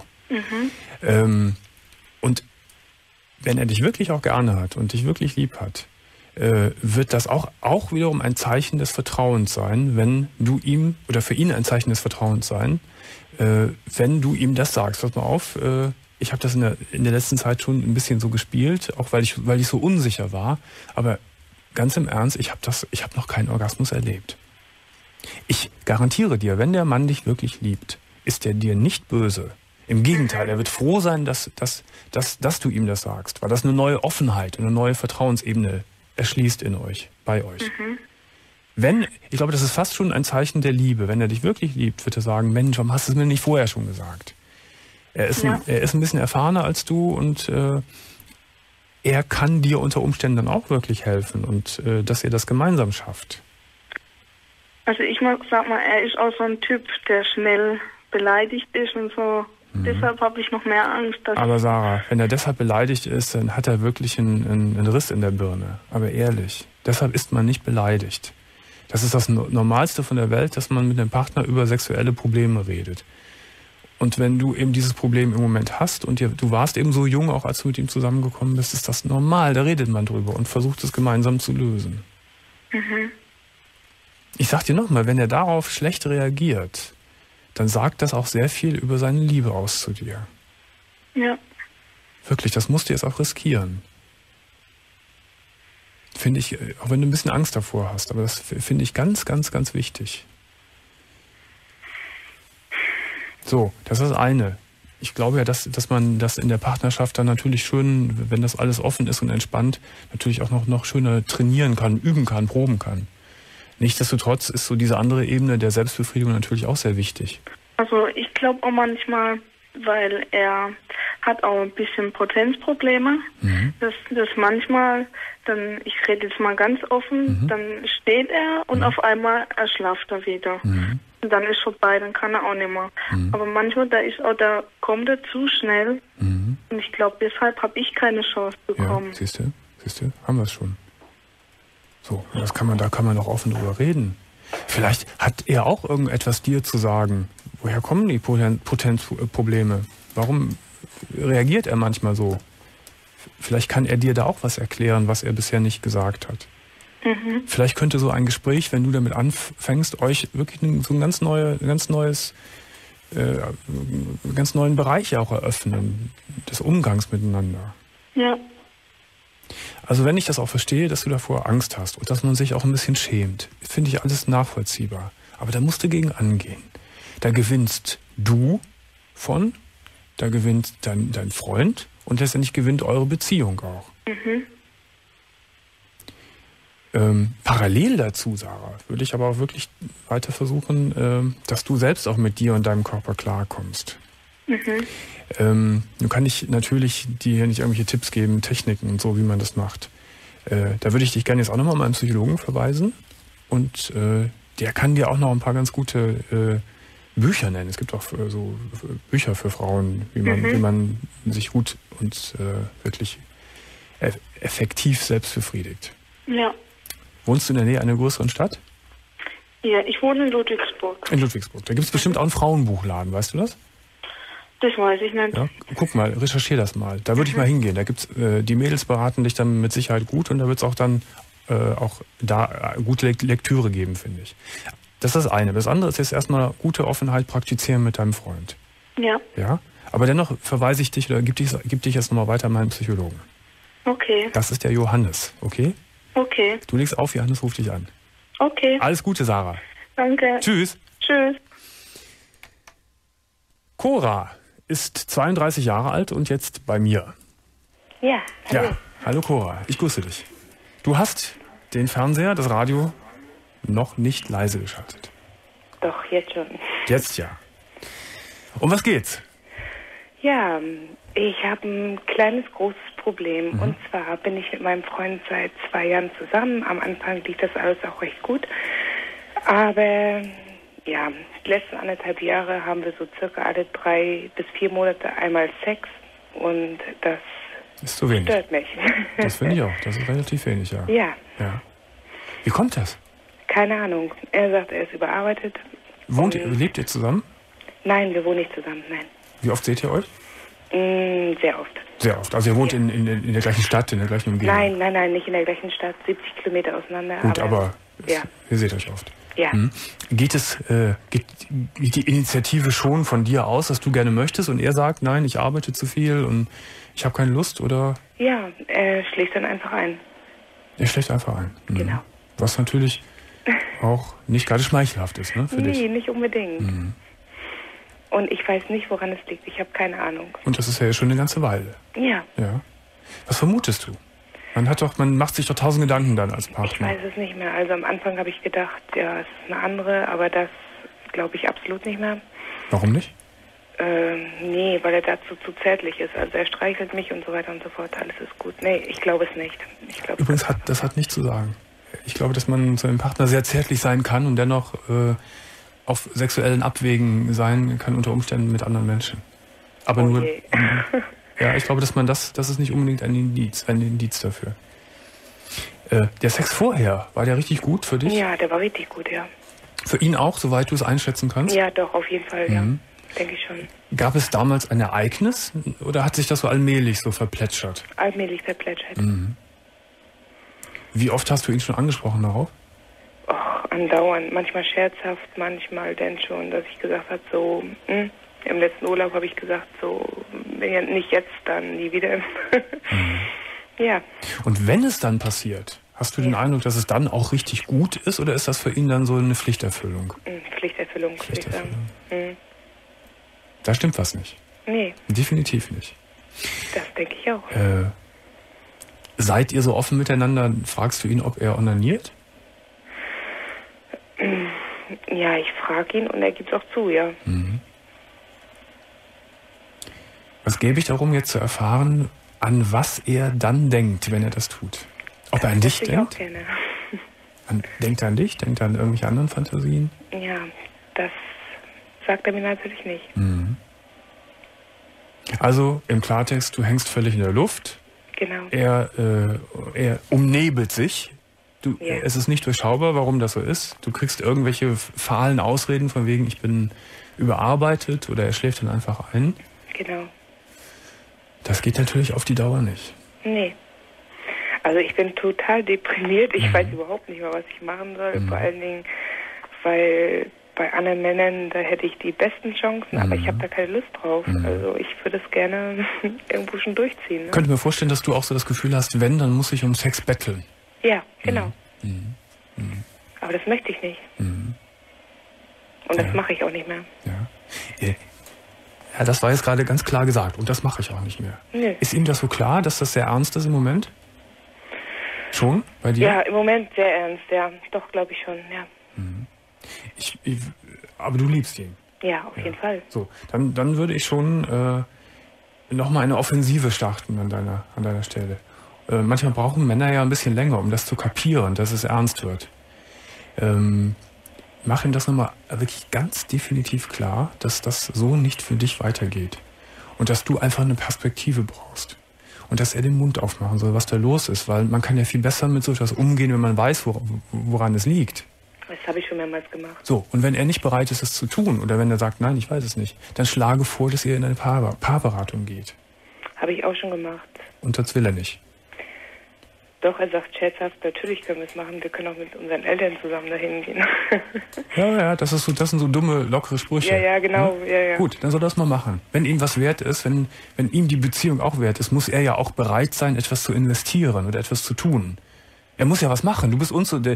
Und wenn er dich wirklich auch gerne hat und dich wirklich lieb hat, wird das auch wiederum ein Zeichen des Vertrauens sein, wenn du ihm, oder für ihn ein Zeichen des Vertrauens sein, wenn du ihm das sagst. Pass mal auf, ich habe das in der letzten Zeit schon ein bisschen so gespielt, auch weil ich so unsicher war, aber ganz im Ernst, ich habe noch keinen Orgasmus erlebt. Ich garantiere dir, wenn der Mann dich wirklich liebt, ist er dir nicht böse, Im Gegenteil, er wird froh sein, dass du ihm das sagst, weil das eine neue Offenheit, eine neue Vertrauensebene erschließt in euch, bei euch. Ich glaube, das ist fast schon ein Zeichen der Liebe. Wenn er dich wirklich liebt, wird er sagen, Mensch, warum hast du es mir nicht vorher schon gesagt? Er ist ein bisschen erfahrener als du und er kann dir unter Umständen dann auch wirklich helfen und dass ihr das gemeinsam schafft. Also ich sag mal, er ist auch so ein Typ, der schnell beleidigt ist und so. Deshalb habe ich noch mehr Angst. Aber Sarah, wenn er deshalb beleidigt ist, dann hat er wirklich einen Riss in der Birne. Aber ehrlich, deshalb ist man nicht beleidigt. Das ist das Normalste von der Welt, dass man mit einem Partner über sexuelle Probleme redet. Und wenn du eben dieses Problem im Moment hast und du warst eben so jung, auch als du mit ihm zusammengekommen bist, ist das normal. Da redet man drüber und versucht es gemeinsam zu lösen. Ich sag dir nochmal, wenn er darauf schlecht reagiert, dann sagt das auch sehr viel über seine Liebe aus zu dir. Ja. Wirklich, das musst du jetzt auch riskieren. Finde ich, auch wenn du ein bisschen Angst davor hast, aber das finde ich ganz, ganz, ganz wichtig. So, das ist das eine. Ich glaube ja, dass man das in der Partnerschaft dann natürlich schön, wenn das alles offen ist und entspannt, natürlich auch noch schöner trainieren kann, üben kann, proben kann. Nichtsdestotrotz ist so diese andere Ebene der Selbstbefriedigung natürlich auch sehr wichtig. Also ich glaube auch manchmal, weil er hat auch ein bisschen Potenzprobleme, dass manchmal, ich rede jetzt mal ganz offen, dann steht er und auf einmal erschlafft er wieder. Und dann ist vorbei, dann kann er auch nicht mehr. Aber manchmal, da kommt er zu schnell und ich glaube, deshalb habe ich keine Chance bekommen. Ja, siehst du, haben wir es schon. So, da kann man doch offen drüber reden. Vielleicht hat er auch irgendetwas dir zu sagen. Woher kommen die Potenzprobleme? Warum reagiert er manchmal so? Vielleicht kann er dir da auch was erklären, was er bisher nicht gesagt hat. Vielleicht könnte so ein Gespräch, wenn du damit anfängst, euch wirklich so einen ganz neuen Bereich auch eröffnen, des Umgangs miteinander. Ja. Also wenn ich das auch verstehe, dass du davor Angst hast und dass man sich auch ein bisschen schämt, finde ich alles nachvollziehbar. Aber da musst du gegen angehen. Da gewinnst du von, da gewinnt dein Freund und letztendlich gewinnt eure Beziehung auch. Parallel dazu, Sarah, würde ich aber auch wirklich weiter versuchen, dass du selbst auch mit dir und deinem Körper klarkommst. Nun kann ich natürlich dir hier nicht irgendwelche Tipps geben, Techniken und so, wie man das macht. Da würde ich dich gerne jetzt auch nochmal an einen Psychologen verweisen und der kann dir auch noch ein paar ganz gute Bücher nennen. Es gibt auch so Bücher für Frauen, wie man sich gut und wirklich effektiv selbst befriedigt. Ja. Wohnst du in der Nähe einer größeren Stadt? Ja, ich wohne in Ludwigsburg. In Ludwigsburg. Da gibt es bestimmt auch einen Frauenbuchladen, weißt du das? Das weiß ich nicht. Ja, guck mal, recherchier das mal. Da würde ich mal hingehen. Da gibt's die Mädels beraten dich dann mit Sicherheit gut und da wird es auch dann auch da gute Lektüre geben, finde ich. Das ist das eine. Das andere ist jetzt erstmal gute Offenheit praktizieren mit deinem Freund. Ja. Ja? Aber dennoch verweise ich dich oder gib dich jetzt nochmal weiter an meinen Psychologen. Okay. Das ist der Johannes, okay? Okay. Du legst auf, Johannes ruft dich an. Okay. Alles Gute, Sarah. Danke. Tschüss. Tschüss. Cora ist 32 Jahre alt und jetzt bei mir. Ja, hallo. Ja, hallo Cora, ich grüße dich. Du hast den Fernseher, das Radio noch nicht leise geschaltet. Doch, jetzt schon. Jetzt ja. Um was geht's? Ja, ich habe ein kleines, großes Problem. Und zwar bin ich mit meinem Freund seit 2 Jahren zusammen. Am Anfang lief das alles auch recht gut. Aber ja, die letzten 1,5 Jahre haben wir so circa alle 3 bis 4 Monate einmal Sex. Und das ist zu wenig. Stört mich. Das finde ich auch. Das ist relativ wenig, ja. Ja. Wie kommt das? Keine Ahnung. Er sagt, er ist überarbeitet. Lebt ihr zusammen? Nein, wir wohnen nicht zusammen, nein. Wie oft seht ihr euch? Sehr oft. Sehr oft. Also ihr wohnt in der gleichen Stadt, in der gleichen Umgebung? Nein, nicht in der gleichen Stadt. 70 Kilometer auseinander. Gut, aber ja. Ihr seht euch oft. Ja. Geht die Initiative schon von dir aus, dass du gerne möchtest und er sagt, nein, ich arbeite zu viel und ich habe keine Lust, oder? Ja, er schlägt dann einfach ein. Er schlägt einfach ein. Genau. Was natürlich auch nicht gerade schmeichelhaft ist, ne, für dich. Nee, nicht unbedingt. Und ich weiß nicht, woran es liegt. Ich habe keine Ahnung. Und das ist ja schon eine ganze Weile. Ja. Ja. Was vermutest du? Man macht sich doch 1000 Gedanken dann als Partner. Ich weiß es nicht mehr. Also am Anfang habe ich gedacht, ja, es ist eine andere, aber das glaube ich absolut nicht mehr. Warum nicht? Nee, weil er dazu zu zärtlich ist. Also er streichelt mich und so weiter und so fort. Alles ist gut. Nee, ich glaube es nicht. Übrigens, das hat nichts zu sagen. Ich glaube, dass man zu einem Partner sehr zärtlich sein kann und dennoch auf sexuellen Abwägen sein kann unter Umständen mit anderen Menschen. Aber nur... Ja, ich glaube, dass das ist nicht unbedingt ein Indiz dafür. Der Sex vorher, war der richtig gut für dich? Ja, der war richtig gut, ja. Für ihn auch, soweit du es einschätzen kannst? Ja, doch, auf jeden Fall, ja. Denke ich schon. Gab es damals ein Ereignis oder hat sich das so allmählich so verplätschert? Allmählich verplätschert. Wie oft hast du ihn schon angesprochen darauf? Och, andauernd. Manchmal scherzhaft, manchmal denn schon, dass ich gesagt habe, so, im letzten Urlaub habe ich gesagt, so, wenn nicht jetzt, dann nie wieder. Ja. Und wenn es dann passiert, hast du den Eindruck, dass es dann auch richtig gut ist oder ist das für ihn dann so eine Pflichterfüllung? Pflichterfüllung, würde ich sagen. Da stimmt was nicht. Nee. Definitiv nicht. Das denke ich auch. Seid ihr so offen miteinander? Fragst du ihn, ob er onaniert? Ja, ich frage ihn und er gibt es auch zu, ja. Was gäbe ich darum, jetzt zu erfahren, an was er dann denkt, wenn er das tut? Ob er an dich denkt? Auch gerne. Denkt er an dich? Denkt er an irgendwelche anderen Fantasien? Ja, das sagt er mir natürlich nicht. Also im Klartext, du hängst völlig in der Luft. Genau. Er umnebelt sich. Es ist nicht durchschaubar, warum das so ist. Du kriegst irgendwelche fahlen Ausreden von wegen, ich bin überarbeitet oder er schläft dann einfach ein. Genau. Das geht natürlich auf die Dauer nicht. Nee. Also ich bin total deprimiert. Ich weiß überhaupt nicht mehr, was ich machen soll. Vor allen Dingen, weil bei anderen Männern, da hätte ich die besten Chancen, aber ich habe da keine Lust drauf. Also ich würde es gerne irgendwo schon durchziehen. Ne? Ich könnte mir vorstellen, dass du auch so das Gefühl hast, wenn, dann muss ich um Sex betteln. Ja, genau. Aber das möchte ich nicht. Und das mache ich auch nicht mehr. Ja, das war jetzt gerade ganz klar gesagt und das mache ich auch nicht mehr. Nö. Ist ihm das so klar, dass das sehr ernst ist im Moment? Schon? Bei dir? Ja, im Moment sehr ernst, ja. Doch, glaube ich schon, ja. Aber du liebst ihn? Ja, auf jeden Fall. So, dann würde ich schon nochmal eine Offensive starten an deiner Stelle. Manchmal brauchen Männer ja ein bisschen länger, um das zu kapieren, dass es ernst wird. Mach ihm das nochmal wirklich ganz definitiv klar, dass das so nicht für dich weitergeht. Und dass du einfach eine Perspektive brauchst. Und dass er den Mund aufmachen soll, was da los ist. Weil man kann ja viel besser mit so etwas umgehen, wenn man weiß, woran es liegt. Das habe ich schon mehrmals gemacht. So, und wenn er nicht bereit ist, es zu tun, oder wenn er sagt, nein, ich weiß es nicht, dann schlage vor, dass ihr in eine Paarberatung geht. Habe ich auch schon gemacht. Und das will er nicht. Doch, er sagt scherzhaft, natürlich können wir es machen, wir können auch mit unseren Eltern zusammen dahin gehen. Ja, das sind so dumme, lockere Sprüche. Ja, genau. Ja. Gut, dann soll das mal machen. Wenn ihm was wert ist, wenn ihm die Beziehung auch wert ist, muss er ja auch bereit sein, etwas zu investieren oder etwas zu tun. Er muss ja was machen. Du bist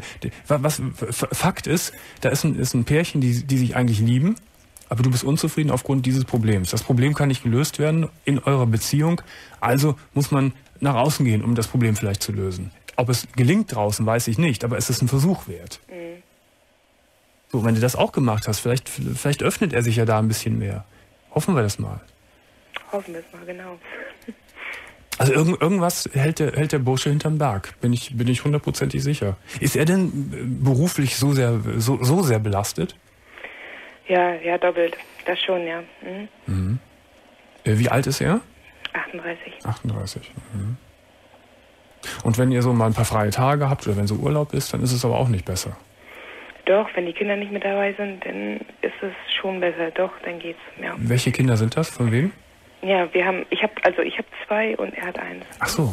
Fakt ist, da ist ein Pärchen, die sich eigentlich lieben, aber du bist unzufrieden aufgrund dieses Problems. Das Problem kann nicht gelöst werden in eurer Beziehung, also muss man nach außen gehen, um das Problem vielleicht zu lösen. Ob es gelingt draußen, weiß ich nicht, aber es ist ein Versuch wert. So, wenn du das auch gemacht hast, vielleicht öffnet er sich ja da ein bisschen mehr. Hoffen wir das mal. Hoffen wir es mal, genau. Also irgendwas hält der Bursche hinterm Berg, bin ich 100%ig sicher. Ist er denn beruflich so sehr belastet? Ja, doppelt. Das schon, ja. Wie alt ist er? 38. Und wenn ihr so mal ein paar freie Tage habt oder wenn so Urlaub ist, dann ist es aber auch nicht besser. Doch, wenn die Kinder nicht mit dabei sind, dann ist es schon besser. Doch, dann geht's. Ja. Welche Kinder sind das? Von wem? Ja, ich habe 2 und er hat 1. Ach so.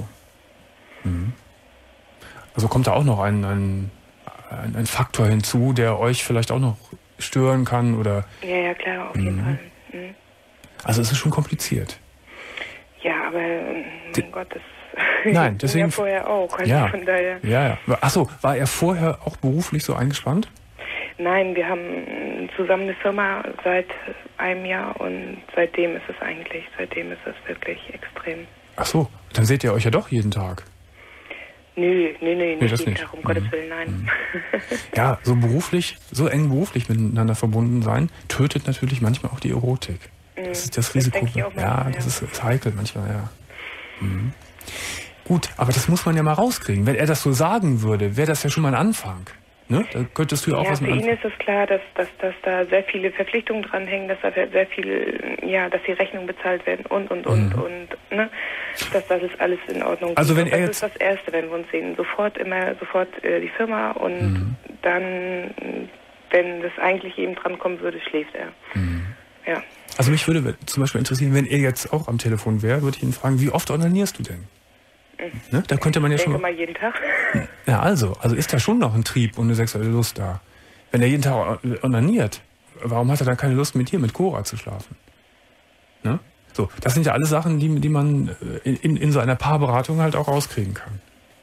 Also kommt da auch noch ein Faktor hinzu, der euch vielleicht auch noch stören kann oder? Ja, klar, auf jeden Fall. Also es ist schon kompliziert. Ja, aber mein Gott, das Nein, deswegen. Ja, vorher auch. Also ja. Von daher. Ja. Achso, war er vorher auch beruflich so eingespannt? Nein, wir haben zusammen eine Firma seit einem Jahr und seitdem ist es wirklich extrem. Ach so, dann seht ihr euch ja doch jeden Tag. Nö, nicht jeden Tag, um Gottes Willen, nein. Ja, so eng beruflich miteinander verbunden sein, tötet natürlich manchmal auch die Erotik. Das ist das Risiko. Das ist heikel manchmal, ja. Mhm. Gut, aber das muss man ja mal rauskriegen. Wenn er das so sagen würde, wäre das ja schon mal ein Anfang. Ne? Da könntest du ja auch was mit anfangen. Für ihn ist es klar, dass da sehr viele Verpflichtungen dranhängen, dass da sehr viel, dass die Rechnungen bezahlt werden und, ne? Dass das ist alles in Ordnung. Also wenn das ist das Erste, wenn wir uns sehen. Sofort die Firma und dann, wenn das eigentlich eben drankommen würde, schläft er. Ja. Also mich würde zum Beispiel interessieren, wenn er jetzt auch am Telefon wäre, würde ich ihn fragen, wie oft onanierst du denn? Ne? Da könnte man ja schon mal jeden Tag. Ja, also ist da schon noch ein Trieb und eine sexuelle Lust da. Wenn er jeden Tag onaniert, warum hat er dann keine Lust mit dir, mit Cora zu schlafen? Ne? So, das sind ja alles Sachen, die man in so einer Paarberatung halt auch rauskriegen kann.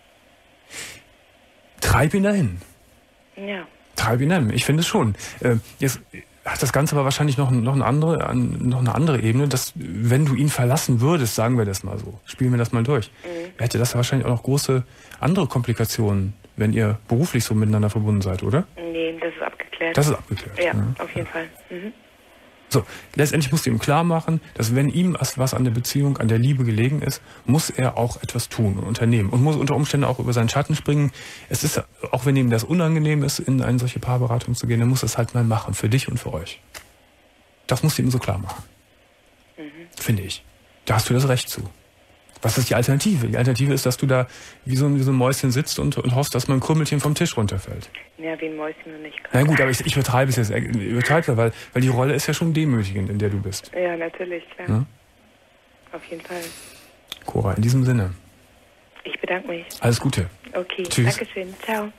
Treib ihn dahin. Ja. Treib ihn dahin. Ich finde es schon. Jetzt hat das Ganze aber wahrscheinlich noch eine andere Ebene, dass, wenn du ihn verlassen würdest, sagen wir das mal so, spielen wir das mal durch, hätte das wahrscheinlich auch noch große andere Komplikationen, wenn ihr beruflich so miteinander verbunden seid, oder? Nee, das ist abgeklärt. Das ist abgeklärt. Ja, auf jeden Fall. Mhm. So, letztendlich musst du ihm klar machen, dass wenn ihm was an der Beziehung, an der Liebe gelegen ist, muss er auch etwas tun und unternehmen und muss unter Umständen auch über seinen Schatten springen. Es ist, auch wenn ihm das unangenehm ist, in eine solche Paarberatung zu gehen, dann muss er es halt mal machen, für dich und für euch. Das musst du ihm so klar machen. Finde ich. Da hast du das Recht zu. Was ist die Alternative? Die Alternative ist, dass du da wie so ein Mäuschen sitzt und hoffst, dass mal ein Krümmelchen vom Tisch runterfällt. Ja, wie ein Mäuschen und nicht. Na gut, aber ich übertreibe es jetzt, weil die Rolle ist ja schon demütigend, in der du bist. Ja, natürlich, klar. Ja? Auf jeden Fall. Cora, in diesem Sinne. Ich bedanke mich. Alles Gute. Okay, tschüss. Dankeschön. Ciao.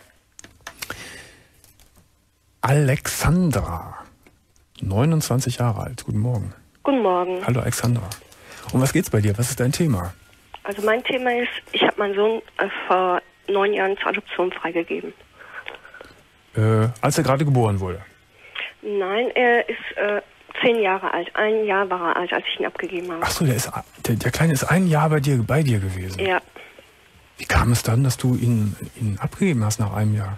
Alexandra, 29 Jahre alt. Guten Morgen. Guten Morgen. Hallo Alexandra. Um was geht's bei dir? Was ist dein Thema? Also mein Thema ist, ich habe meinen Sohn vor 9 Jahren zur Adoption freigegeben. Als er gerade geboren wurde? Nein, er ist 10 Jahre alt. 1 Jahr war er alt, als ich ihn abgegeben habe. Ach so, der Kleine ist 1 Jahr bei dir gewesen? Ja. Wie kam es dann, dass du ihn abgegeben hast nach 1 Jahr?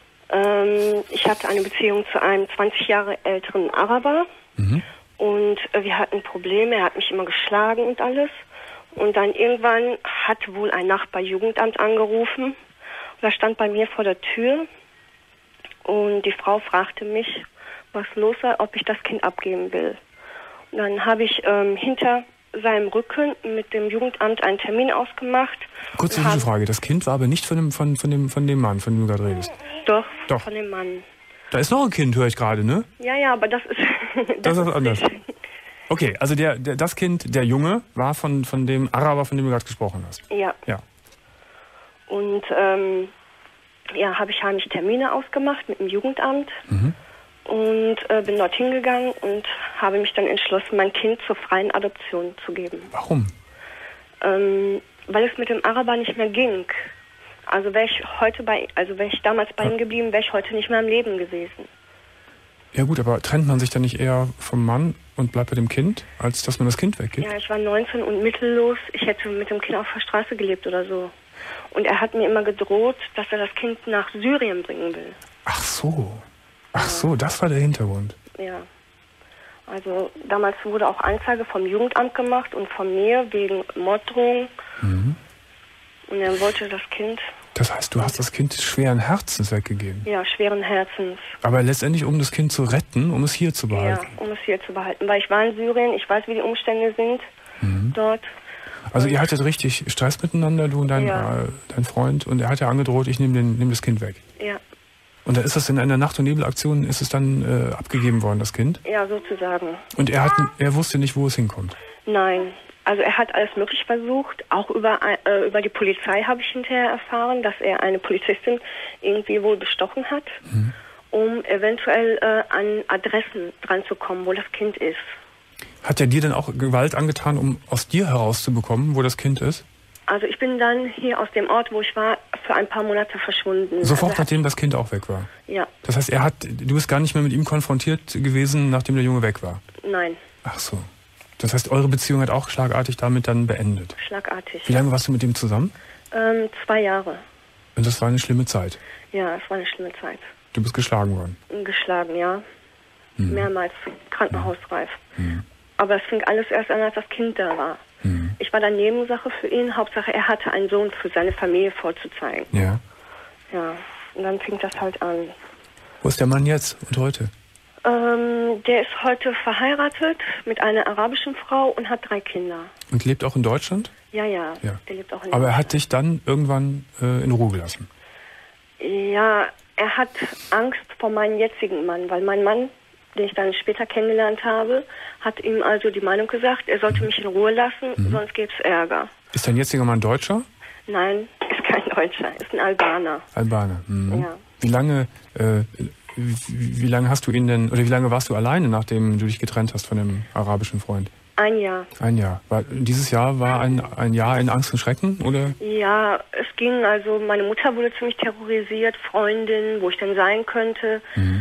Ich hatte eine Beziehung zu einem 20 Jahre älteren Araber. Und wir hatten Probleme, er hat mich immer geschlagen und alles. Und dann irgendwann hat wohl ein Nachbar Jugendamt angerufen. Und er stand bei mir vor der Tür. Und die Frau fragte mich, was los sei, ob ich das Kind abgeben will. Und dann habe ich hinter seinem Rücken mit dem Jugendamt einen Termin ausgemacht. Kurze Frage, das Kind war aber nicht von dem Mann, von dem du gerade redest? Doch, von dem Mann. Da ist noch ein Kind, höre ich gerade, ne? Ja, aber das ist... das ist anders. Okay, also das Kind, der Junge, war von dem Araber, von dem du gerade gesprochen hast. Ja. Und habe ich heimlich Termine ausgemacht mit dem Jugendamt und bin dorthin gegangen und habe mich dann entschlossen, mein Kind zur freien Adoption zu geben. Warum? Weil es mit dem Araber nicht mehr ging. Also wäre ich damals bei ihm geblieben, wäre ich heute nicht mehr am Leben gewesen. Ja gut, aber trennt man sich dann nicht eher vom Mann und bleibt bei dem Kind, als dass man das Kind weggibt? Ja, ich war 19 und mittellos. Ich hätte mit dem Kind auf der Straße gelebt oder so. Und er hat mir immer gedroht, dass er das Kind nach Syrien bringen will. Ach so, das war der Hintergrund. Ja. Also damals wurde auch Anzeige vom Jugendamt gemacht und von mir wegen Morddrohung. Und er wollte das Kind... Das heißt, du hast das Kind schweren Herzens weggegeben? Ja, schweren Herzens. Aber letztendlich, um das Kind zu retten, um es hier zu behalten? Ja, um es hier zu behalten. Weil ich war in Syrien, ich weiß, wie die Umstände sind dort. Also ihr hattet richtig Stress miteinander, du und dein Freund, und er hat ja angedroht, ich nehm das Kind weg. Ja. Und da ist das in einer Nacht- und Nebelaktion, ist es dann abgegeben worden, das Kind? Ja, sozusagen. Und er wusste nicht, wo es hinkommt? Nein. Also er hat alles möglich versucht. Auch über die Polizei habe ich hinterher erfahren, dass er eine Polizistin irgendwie wohl bestochen hat, um eventuell an Adressen dran zu kommen, wo das Kind ist. Hat er dir denn auch Gewalt angetan, um aus dir herauszubekommen, wo das Kind ist? Also ich bin dann hier aus dem Ort, wo ich war, für ein paar Monate verschwunden. Sofort also nachdem das Kind auch weg war? Ja. Das heißt, du bist gar nicht mehr mit ihm konfrontiert gewesen, nachdem der Junge weg war? Nein. Ach so. Das heißt, eure Beziehung hat auch schlagartig damit dann beendet? Schlagartig. Wie lange warst du mit ihm zusammen? 2 Jahre. Und das war eine schlimme Zeit? Ja, es war eine schlimme Zeit. Du bist geschlagen worden? Geschlagen, ja. Mehrmals krankenhausreif. Aber es fing alles erst an, als das Kind da war. Ich war dann Nebensache für ihn. Hauptsache, er hatte einen Sohn für seine Familie vorzuzeigen. Ja. Ja, und dann fing das halt an. Wo ist der Mann jetzt und heute? Der ist heute verheiratet mit einer arabischen Frau und hat 3 Kinder. Und lebt auch in Deutschland? Ja. Der lebt auch in Deutschland. Aber er hat dich dann irgendwann in Ruhe gelassen? Ja, er hat Angst vor meinem jetzigen Mann, weil mein Mann, den ich dann später kennengelernt habe, hat ihm also die Meinung gesagt, er sollte mich in Ruhe lassen, sonst gäbe es Ärger. Ist dein jetziger Mann Deutscher? Nein, ist kein Deutscher, ist ein Albaner. Albaner, Ja. Wie lange hast du ihn denn, oder wie lange warst du alleine, nachdem du dich getrennt hast von dem arabischen Freund? 1 Jahr. 1 Jahr. Dieses Jahr war ein Jahr in Angst und Schrecken, oder? Ja, es ging, also meine Mutter wurde ziemlich terrorisiert, Freundin, wo ich denn sein könnte.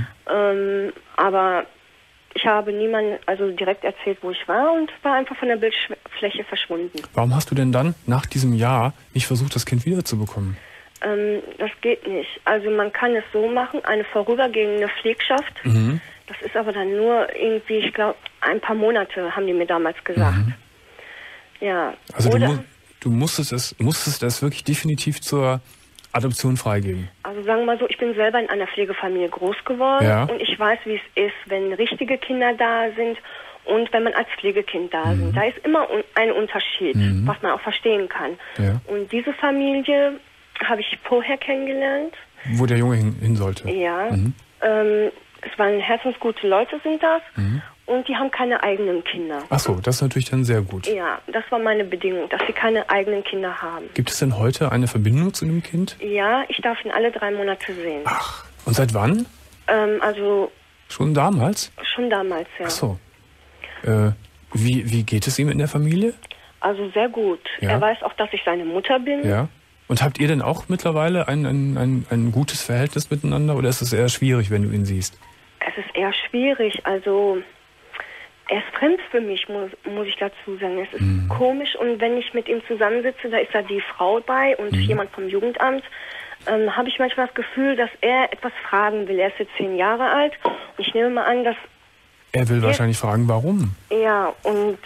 Aber ich habe niemandem also direkt erzählt, wo ich war und war einfach von der Bildfläche verschwunden. Warum hast du denn dann nach diesem Jahr nicht versucht, das Kind wiederzubekommen? Das geht nicht. Also man kann es so machen, eine vorübergehende Pflegschaft. Das ist aber dann nur irgendwie, ich glaube, ein paar Monate, haben die mir damals gesagt. Ja. Also du musstest es wirklich definitiv zur Adoption freigeben? Also sagen wir mal so, ich bin selber in einer Pflegefamilie groß geworden und ich weiß, wie es ist, wenn richtige Kinder da sind und wenn man als Pflegekind da sind. Da ist immer ein Unterschied, was man auch verstehen kann. Ja. Und diese Familie habe ich vorher kennengelernt. Wo der Junge hin sollte? Ja. Es waren herzensgute Leute, sind das. Und die haben keine eigenen Kinder. Ach so, das ist natürlich dann sehr gut. Ja, das war meine Bedingung, dass sie keine eigenen Kinder haben. Gibt es denn heute eine Verbindung zu dem Kind? Ja, ich darf ihn alle 3 Monate sehen. Ach, und seit wann? Also... Schon damals? Schon damals, ja. Ach so. Wie geht es ihm in der Familie? Also sehr gut. Ja. Er weiß auch, dass ich seine Mutter bin. Ja. Und habt ihr denn auch mittlerweile ein gutes Verhältnis miteinander oder ist es eher schwierig, wenn du ihn siehst? Es ist eher schwierig. Also er ist fremd für mich, muss ich dazu sagen. Es ist komisch und wenn ich mit ihm zusammensitze, da ist da die Frau bei und jemand vom Jugendamt, habe ich manchmal das Gefühl, dass er etwas fragen will. Er ist jetzt 10 Jahre alt und ich nehme mal an, dass... Er will wahrscheinlich fragen, warum? Ja, und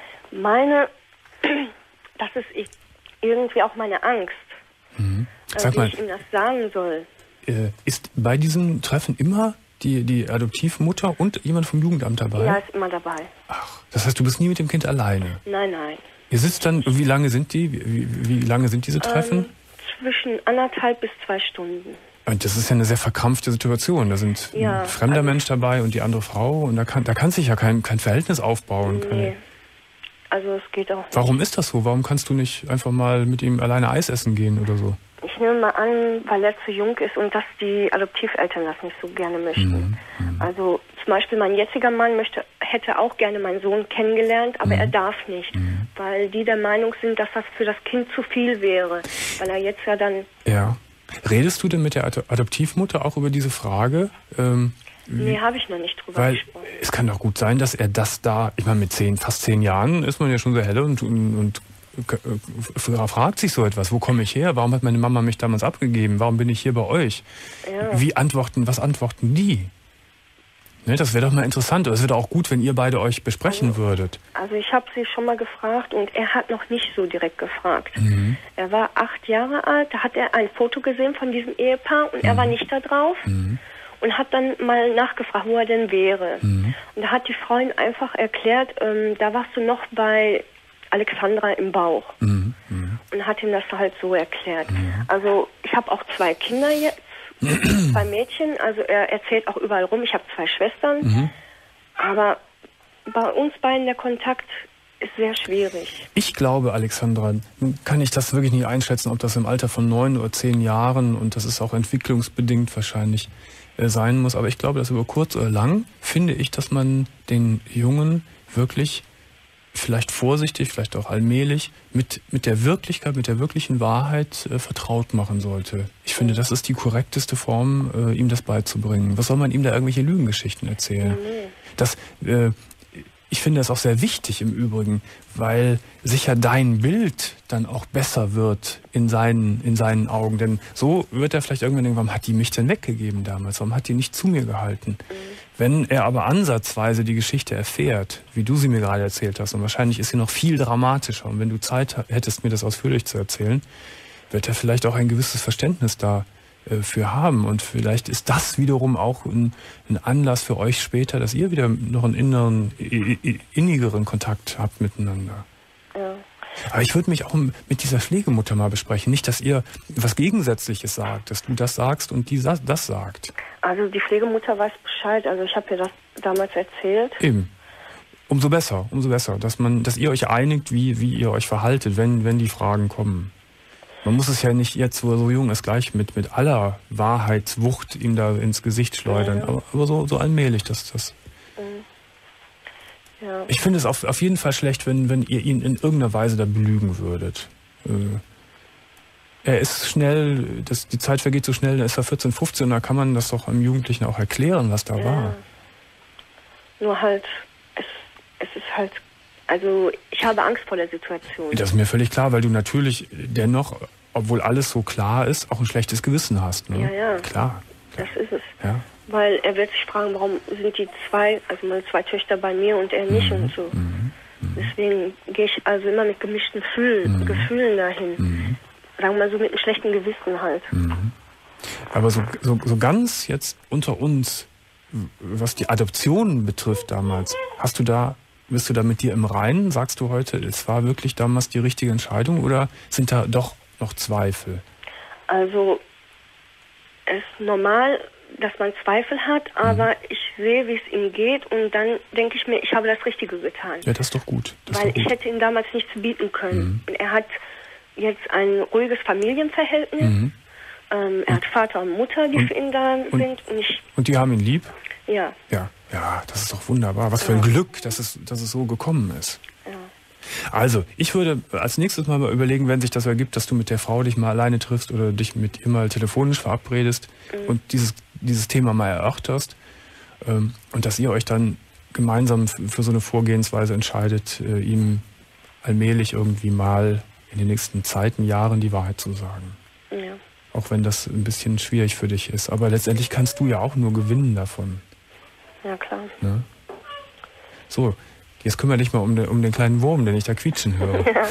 das ist irgendwie auch meine Angst. Sag mal, wie ich ihm das sagen soll. Ist bei diesem Treffen immer die Adoptivmutter und jemand vom Jugendamt dabei? Ja, ist immer dabei. Ach, das heißt, du bist nie mit dem Kind alleine? Nein. Ihr sitzt dann, wie lange sind die? Wie lange sind diese Treffen? Zwischen 1,5 bis 2 Stunden. Und das ist ja eine sehr verkrampfte Situation. Da sind ein fremder Mensch dabei und die andere Frau und da kann sich ja kein Verhältnis aufbauen. Nee. Also es geht auch nicht. Warum ist das so? Warum kannst du nicht einfach mal mit ihm alleine Eis essen gehen oder so? Ich nehme mal an, weil er zu jung ist und dass die Adoptiveltern das nicht so gerne möchten. Also zum Beispiel mein jetziger Mann hätte auch gerne meinen Sohn kennengelernt, aber er darf nicht, weil die der Meinung sind, dass das für das Kind zu viel wäre, weil er jetzt ja dann... Ja. Redest du denn mit der Adoptivmutter auch über diese Frage? Nee, habe ich noch nicht drüber gesprochen. Weil es kann doch gut sein, dass er das da, ich meine mit fast 10 Jahren ist man ja schon sehr helle und fragt sich so etwas, wo komme ich her? Warum hat meine Mama mich damals abgegeben? Warum bin ich hier bei euch? Ja. Was antworten die? Ne, das wäre doch mal interessant. Es wäre auch gut, wenn ihr beide euch besprechen würdet. Also ich habe sie schon mal gefragt und er hat noch nicht so direkt gefragt. Er war 8 Jahre alt, da hat er ein Foto gesehen von diesem Ehepaar und er war nicht da drauf. Und hat dann mal nachgefragt, wo er denn wäre. Und da hat die Frau ihm einfach erklärt, da warst du noch bei Alexandra im Bauch. Und hat ihm das halt so erklärt. Also ich habe auch 2 Kinder jetzt, 2 Mädchen. Also er erzählt auch überall rum. Ich habe 2 Schwestern. Aber bei uns beiden der Kontakt ist sehr schwierig. Ich glaube, Alexandra, nun kann ich das wirklich nicht einschätzen, ob das im Alter von 9 oder 10 Jahren, und das ist auch entwicklungsbedingt wahrscheinlich, sein muss. Aber ich glaube, dass über kurz oder lang, finde ich, dass man den Jungen wirklich vielleicht vorsichtig, vielleicht auch allmählich mit der Wirklichkeit, mit der wirklichen Wahrheit vertraut machen sollte. Ich finde, das ist die korrekteste Form, ihm das beizubringen. Was soll man ihm da irgendwelche Lügengeschichten erzählen? Das, ich finde das auch sehr wichtig im Übrigen, weil sicher dein Bild dann auch besser wird in seinen Augen. Denn so wird er vielleicht irgendwann denken, warum hat die mich denn weggegeben damals? Warum hat die nicht zu mir gehalten? Wenn er aber ansatzweise die Geschichte erfährt, wie du sie mir gerade erzählt hast, und wahrscheinlich ist sie noch viel dramatischer, und wenn du Zeit hättest, mir das ausführlich zu erzählen, wird er vielleicht auch ein gewisses Verständnis dafür haben. Und vielleicht ist das wiederum auch ein Anlass für euch später, dass ihr wieder noch einen innigeren Kontakt habt miteinander. Ja. Aber ich würde mich auch mit dieser Pflegemutter mal besprechen. Nicht, dass ihr was Gegensätzliches sagt, dass du das sagst und die das sagt. Also die Pflegemutter weiß Bescheid. Also ich habe ihr das damals erzählt. Eben. Umso besser, dass ihr euch einigt, wie ihr euch verhaltet, wenn die Fragen kommen. Man muss es ja nicht jetzt, wo er so jung ist, gleich mit aller Wahrheitswucht ihm da ins Gesicht schleudern. Aber so allmählich, das. Ja. Ich finde es auf jeden Fall schlecht, wenn ihr ihn in irgendeiner Weise da belügen würdet. Er ist schnell, die Zeit vergeht so schnell, da ist er 14, 15, da kann man das doch einem Jugendlichen auch erklären, was da war. Nur halt, es ist halt, also ich habe Angst vor der Situation. Das ist mir völlig klar, weil du natürlich dennoch, obwohl alles so klar ist, auch ein schlechtes Gewissen hast. Ne? Ja. Klar. Das ist es. Ja. Weil er wird sich fragen, warum sind die meine zwei Töchter bei mir und er nicht und so. Deswegen gehe ich also immer mit gemischten Gefühlen dahin. Sagen wir mal so mit einem schlechten Gewissen halt. Aber so ganz jetzt unter uns, was die Adoption betrifft damals, bist du da mit dir im Reinen? Sagst du heute, es war wirklich damals die richtige Entscheidung oder sind da doch noch Zweifel? Also es ist normal, dass man Zweifel hat, aber ich sehe, wie es ihm geht und dann denke ich mir, ich habe das Richtige getan. Ja, das ist doch gut. Weil ich hätte ihm damals nichts bieten können. Und er hat jetzt ein ruhiges Familienverhältnis. Er hat Vater und Mutter, die für ihn da sind. Und die haben ihn lieb? Ja. Ja, das ist doch wunderbar. Was für ein Glück, dass es so gekommen ist. Ja. Also, ich würde als nächstes mal überlegen, wenn sich das ergibt, dass du mit der Frau dich mal alleine triffst oder dich mit ihr mal telefonisch verabredest und dieses Thema mal erörterst und dass ihr euch dann gemeinsam für so eine Vorgehensweise entscheidet, ihm allmählich irgendwie mal in den nächsten Zeiten, Jahren die Wahrheit zu sagen. Ja. Auch wenn das ein bisschen schwierig für dich ist. Aber letztendlich kannst du ja auch nur gewinnen davon. Ja, klar. Ne? So, jetzt kümmere dich mal um den kleinen Wurm, den ich da quietschen höre. Ja.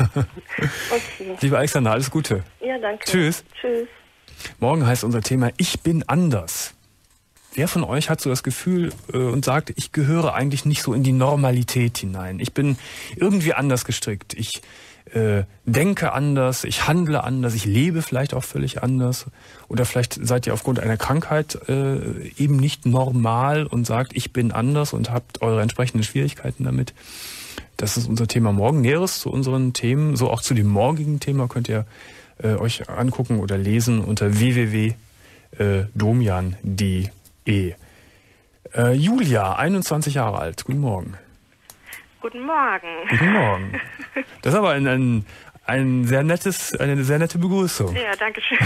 Okay. Liebe Alexander, alles Gute. Ja, danke. Tschüss. Tschüss. Morgen heißt unser Thema Ich bin anders. Wer von euch hat so das Gefühl und sagt, ich gehöre eigentlich nicht so in die Normalität hinein. Ich bin irgendwie anders gestrickt. Ich denke anders, ich handle anders, ich lebe vielleicht auch völlig anders. Oder vielleicht seid ihr aufgrund einer Krankheit eben nicht normal und sagt, ich bin anders und habt eure entsprechenden Schwierigkeiten damit. Das ist unser Thema morgen. Näheres zu unseren Themen, so auch zu dem morgigen Thema, könnt ihr euch angucken oder lesen unter www.domian.de. Julia, 21 Jahre alt. Guten Morgen. Guten Morgen. Guten Morgen. Das ist aber eine sehr nette Begrüßung. Ja, danke schön.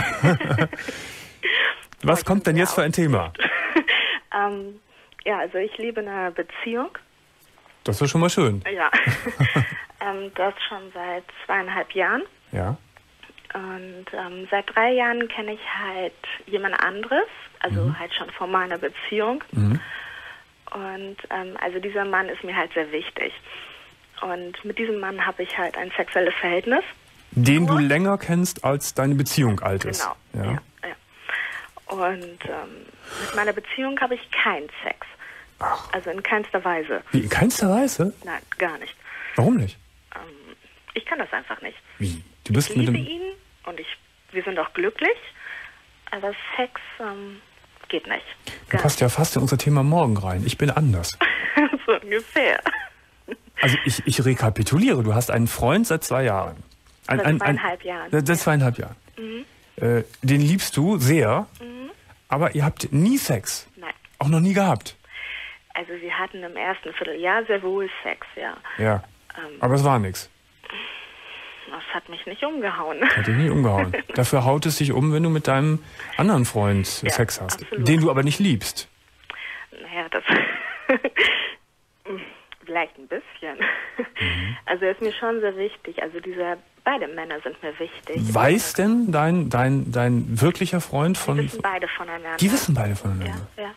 Was kommt denn jetzt für ein Thema? Ja, also ich lebe in einer Beziehung. Das ist schon mal schön. Ja. Das schon seit 2,5 Jahren. Ja. Und seit 3 Jahren kenne ich halt jemand anderes, also halt schon vor meiner Beziehung. Und also dieser Mann ist mir halt sehr wichtig. Und mit diesem Mann habe ich halt ein sexuelles Verhältnis. Den du länger kennst, als deine Beziehung alt ist. Genau, ja. Und mit meiner Beziehung habe ich keinen Sex. Ach. Also in keinster Weise. Wie, in keinster Weise? Nein, gar nicht. Warum nicht? Ich kann das einfach nicht. Wie? Du bist ich mit liebe dem... ihn und wir sind auch glücklich, aber Sex geht nicht. Du passt ja fast in unser Thema morgen rein. Ich bin anders. So ungefähr. Also ich rekapituliere. Du hast einen Freund seit 2 Jahren. Seit 2,5 Jahren. Seit 2,5 Jahren. Den liebst du sehr, aber ihr habt nie Sex. Nein. Auch noch nie gehabt. Also wir hatten im ersten Vierteljahr sehr wohl Sex, ja. Ja. Aber es war nichts. Das hat mich nicht umgehauen. Hat dich nicht umgehauen. Dafür haut es dich um, wenn du mit deinem anderen Freund Sex hast, absolut. den du aber nicht liebst. Naja, das vielleicht ein bisschen. Also er ist mir schon sehr wichtig. Also beide Männer sind mir wichtig. Weiß denn dein wirklicher Freund von... Die wissen beide voneinander. Die wissen beide voneinander? Ja.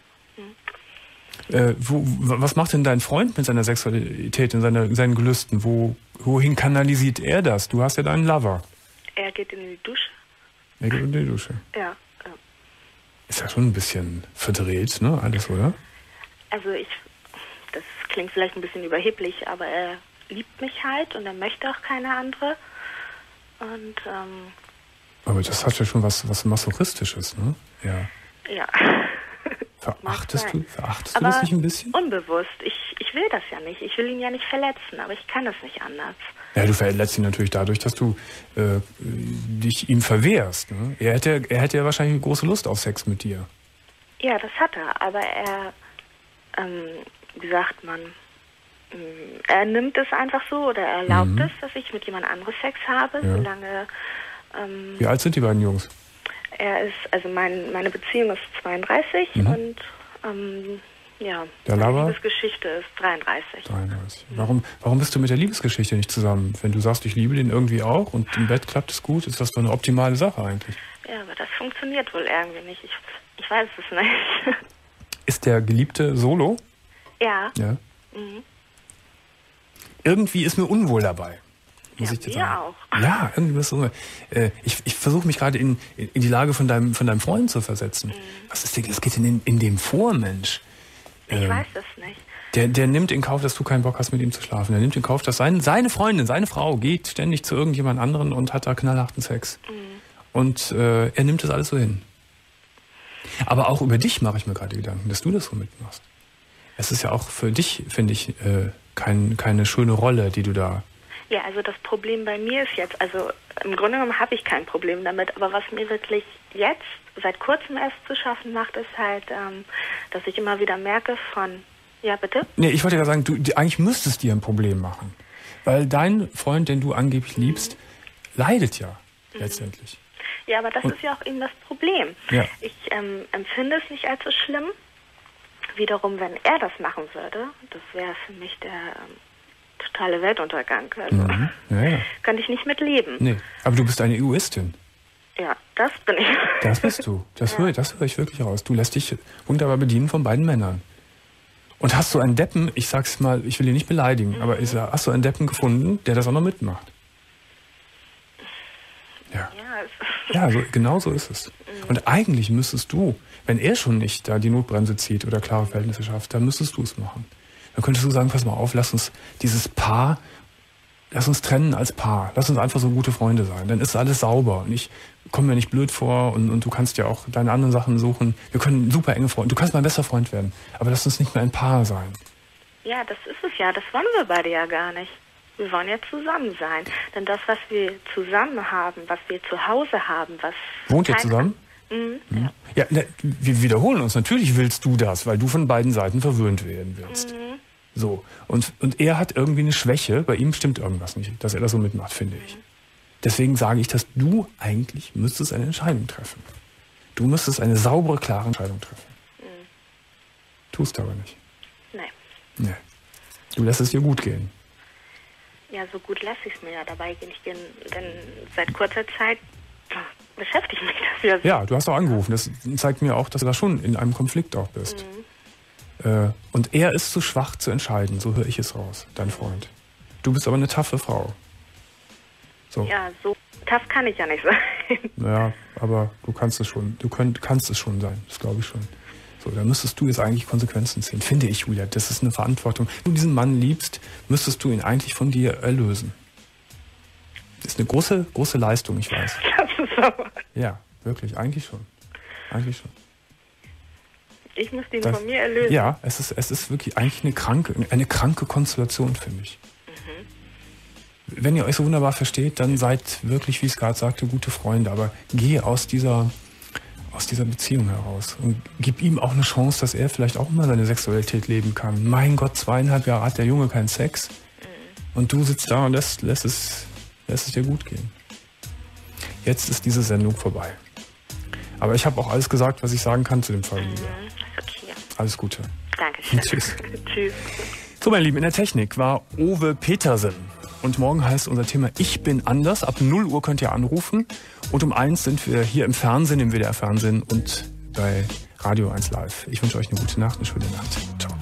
Was macht denn dein Freund mit seiner Sexualität, in seinen Gelüsten? Wohin kanalisiert er das? Du hast ja deinen Lover. Er geht in die Dusche. Er geht in die Dusche? Ja. Ist ja schon ein bisschen verdreht, ne? Alles, oder? Also das klingt vielleicht ein bisschen überheblich, aber er liebt mich halt und er möchte auch keine andere. Und, aber das hat ja schon was Masochistisches, ne? Ja. Ja. Verachtest du das nicht ein bisschen? Unbewusst. Ich will das ja nicht. Ich will ihn ja nicht verletzen, aber ich kann das nicht anders. Ja, du verletzt ihn natürlich dadurch, dass du dich ihm verwehrst. Ne? Er hätte ja wahrscheinlich eine große Lust auf Sex mit dir. Ja, das hat er. Aber er, wie sagt man, er nimmt es einfach so oder er erlaubt es, dass ich mit jemand anderes Sex habe, solange... Wie alt sind die beiden Jungs? Er ist, also meine Beziehung ist 32 und der Lover? Die Liebesgeschichte ist 33. 33. Warum bist du mit der Liebesgeschichte nicht zusammen? Wenn du sagst, ich liebe den irgendwie auch und im Bett klappt es gut, ist das doch eine optimale Sache eigentlich. Ja, aber das funktioniert wohl irgendwie nicht. Ich weiß es nicht. Ist der Geliebte solo? Ja. Ja. Irgendwie ist mir unwohl dabei. Muss ich dir sagen. Ja, auch. Ja, irgendwie ist es unwohl. Ich versuche mich gerade in die Lage von deinem Freund zu versetzen. Was geht denn in dem vor, Mensch? Ich weiß es nicht. Der nimmt in Kauf, dass du keinen Bock hast, mit ihm zu schlafen. Der nimmt in Kauf, dass seine Freundin, seine Frau geht ständig zu irgendjemand anderen und hat da knallharten Sex. Und er nimmt das alles so hin. Aber auch über dich mache ich mir gerade Gedanken, dass du das so mitmachst. Es ist ja auch für dich, finde ich, keine schöne Rolle, die du da... Ja, also das Problem bei mir ist jetzt, also im Grunde genommen habe ich kein Problem damit, aber was mir wirklich jetzt seit kurzem erst zu schaffen macht, ist halt, dass ich immer wieder merke von, ja bitte? Nee, ich wollte ja sagen, eigentlich müsstest dir ein Problem machen. Weil dein Freund, den du angeblich liebst, leidet ja letztendlich. Ja, aber das ist ja auch eben das Problem. Ja. Ich empfinde es nicht als so schlimm. Wiederum, wenn er das machen würde, das wäre für mich der totale Weltuntergang. Also könnte ich nicht mitleben. Nee, aber du bist eine Egoistin. Ja, das bin ich. Das bist du. Das höre ich wirklich raus. Du lässt dich wunderbar bedienen von beiden Männern. Und hast du einen Deppen, ich sag's mal, ich will ihn nicht beleidigen, aber hast du einen Deppen gefunden, der das auch noch mitmacht? Ja. Ja, genau so ist es. Und eigentlich müsstest du, wenn er schon nicht da die Notbremse zieht oder klare Verhältnisse schafft, dann müsstest du es machen. Dann könntest du sagen, pass mal auf, lass uns trennen als Paar. Lass uns einfach so gute Freunde sein. Dann ist alles sauber. Und ich komme mir nicht blöd vor und du kannst ja auch deine anderen Sachen suchen. Wir können super enge Freunde. Du kannst mein bester Freund werden. Aber lass uns nicht mehr ein Paar sein. Ja, das ist es ja. Das wollen wir beide ja gar nicht. Wir wollen ja zusammen sein. Denn das, was wir zusammen haben, was wir zu Hause haben, was... Wohnt ihr zusammen? Ja, wir wiederholen uns. Natürlich willst du das, weil du von beiden Seiten verwöhnt werden willst. So. Und er hat irgendwie eine Schwäche. Bei ihm stimmt irgendwas nicht, dass er das so mitmacht, finde ich. Deswegen sage ich, dass du eigentlich müsstest eine Entscheidung treffen. Du müsstest eine saubere, klare Entscheidung treffen. Tust aber nicht. Nee. Du lässt es dir gut gehen. Ja, so gut lasse ich es mir ja dabei gehen. Denn seit kurzer Zeit beschäftigt mich das ja. Ja, du hast auch angerufen. Das zeigt mir auch, dass du da schon in einem Konflikt auch bist. Und er ist zu schwach zu entscheiden, so höre ich es raus, dein Freund. Du bist aber eine taffe Frau. So. Ja, so tough kann ich ja nicht sein. Ja, aber du kannst es schon. Du kannst es schon sein, das glaube ich schon. So, da müsstest du jetzt eigentlich Konsequenzen ziehen, finde ich, Julia. Das ist eine Verantwortung. Wenn du diesen Mann liebst, müsstest du ihn eigentlich von dir erlösen. Das ist eine große, große Leistung, ich weiß. Das ist aber... Ja, wirklich, eigentlich schon. Eigentlich schon. Ich muss den von mir erlösen. Ja, es ist wirklich eigentlich eine kranke Konstellation, finde ich. Wenn ihr euch so wunderbar versteht, dann seid wirklich, wie es gerade sagte, gute Freunde. Aber geh aus dieser Beziehung heraus und gib ihm auch eine Chance, dass er vielleicht auch mal seine Sexualität leben kann. Mein Gott, 2,5 Jahre hat der Junge keinen Sex. Und du sitzt da und lässt es dir gut gehen. Jetzt ist diese Sendung vorbei. Aber ich habe auch alles gesagt, was ich sagen kann zu dem Fall. Ist okay. Alles Gute. Dankeschön. Tschüss. Tschüss. So, meine Lieben, in der Technik war Owe Petersen. Und morgen heißt unser Thema Ich bin anders. Ab 0 Uhr könnt ihr anrufen. Und um 1 sind wir hier im Fernsehen, im WDR Fernsehen und bei Radio 1 Live. Ich wünsche euch eine gute Nacht, eine schöne Nacht. Ciao.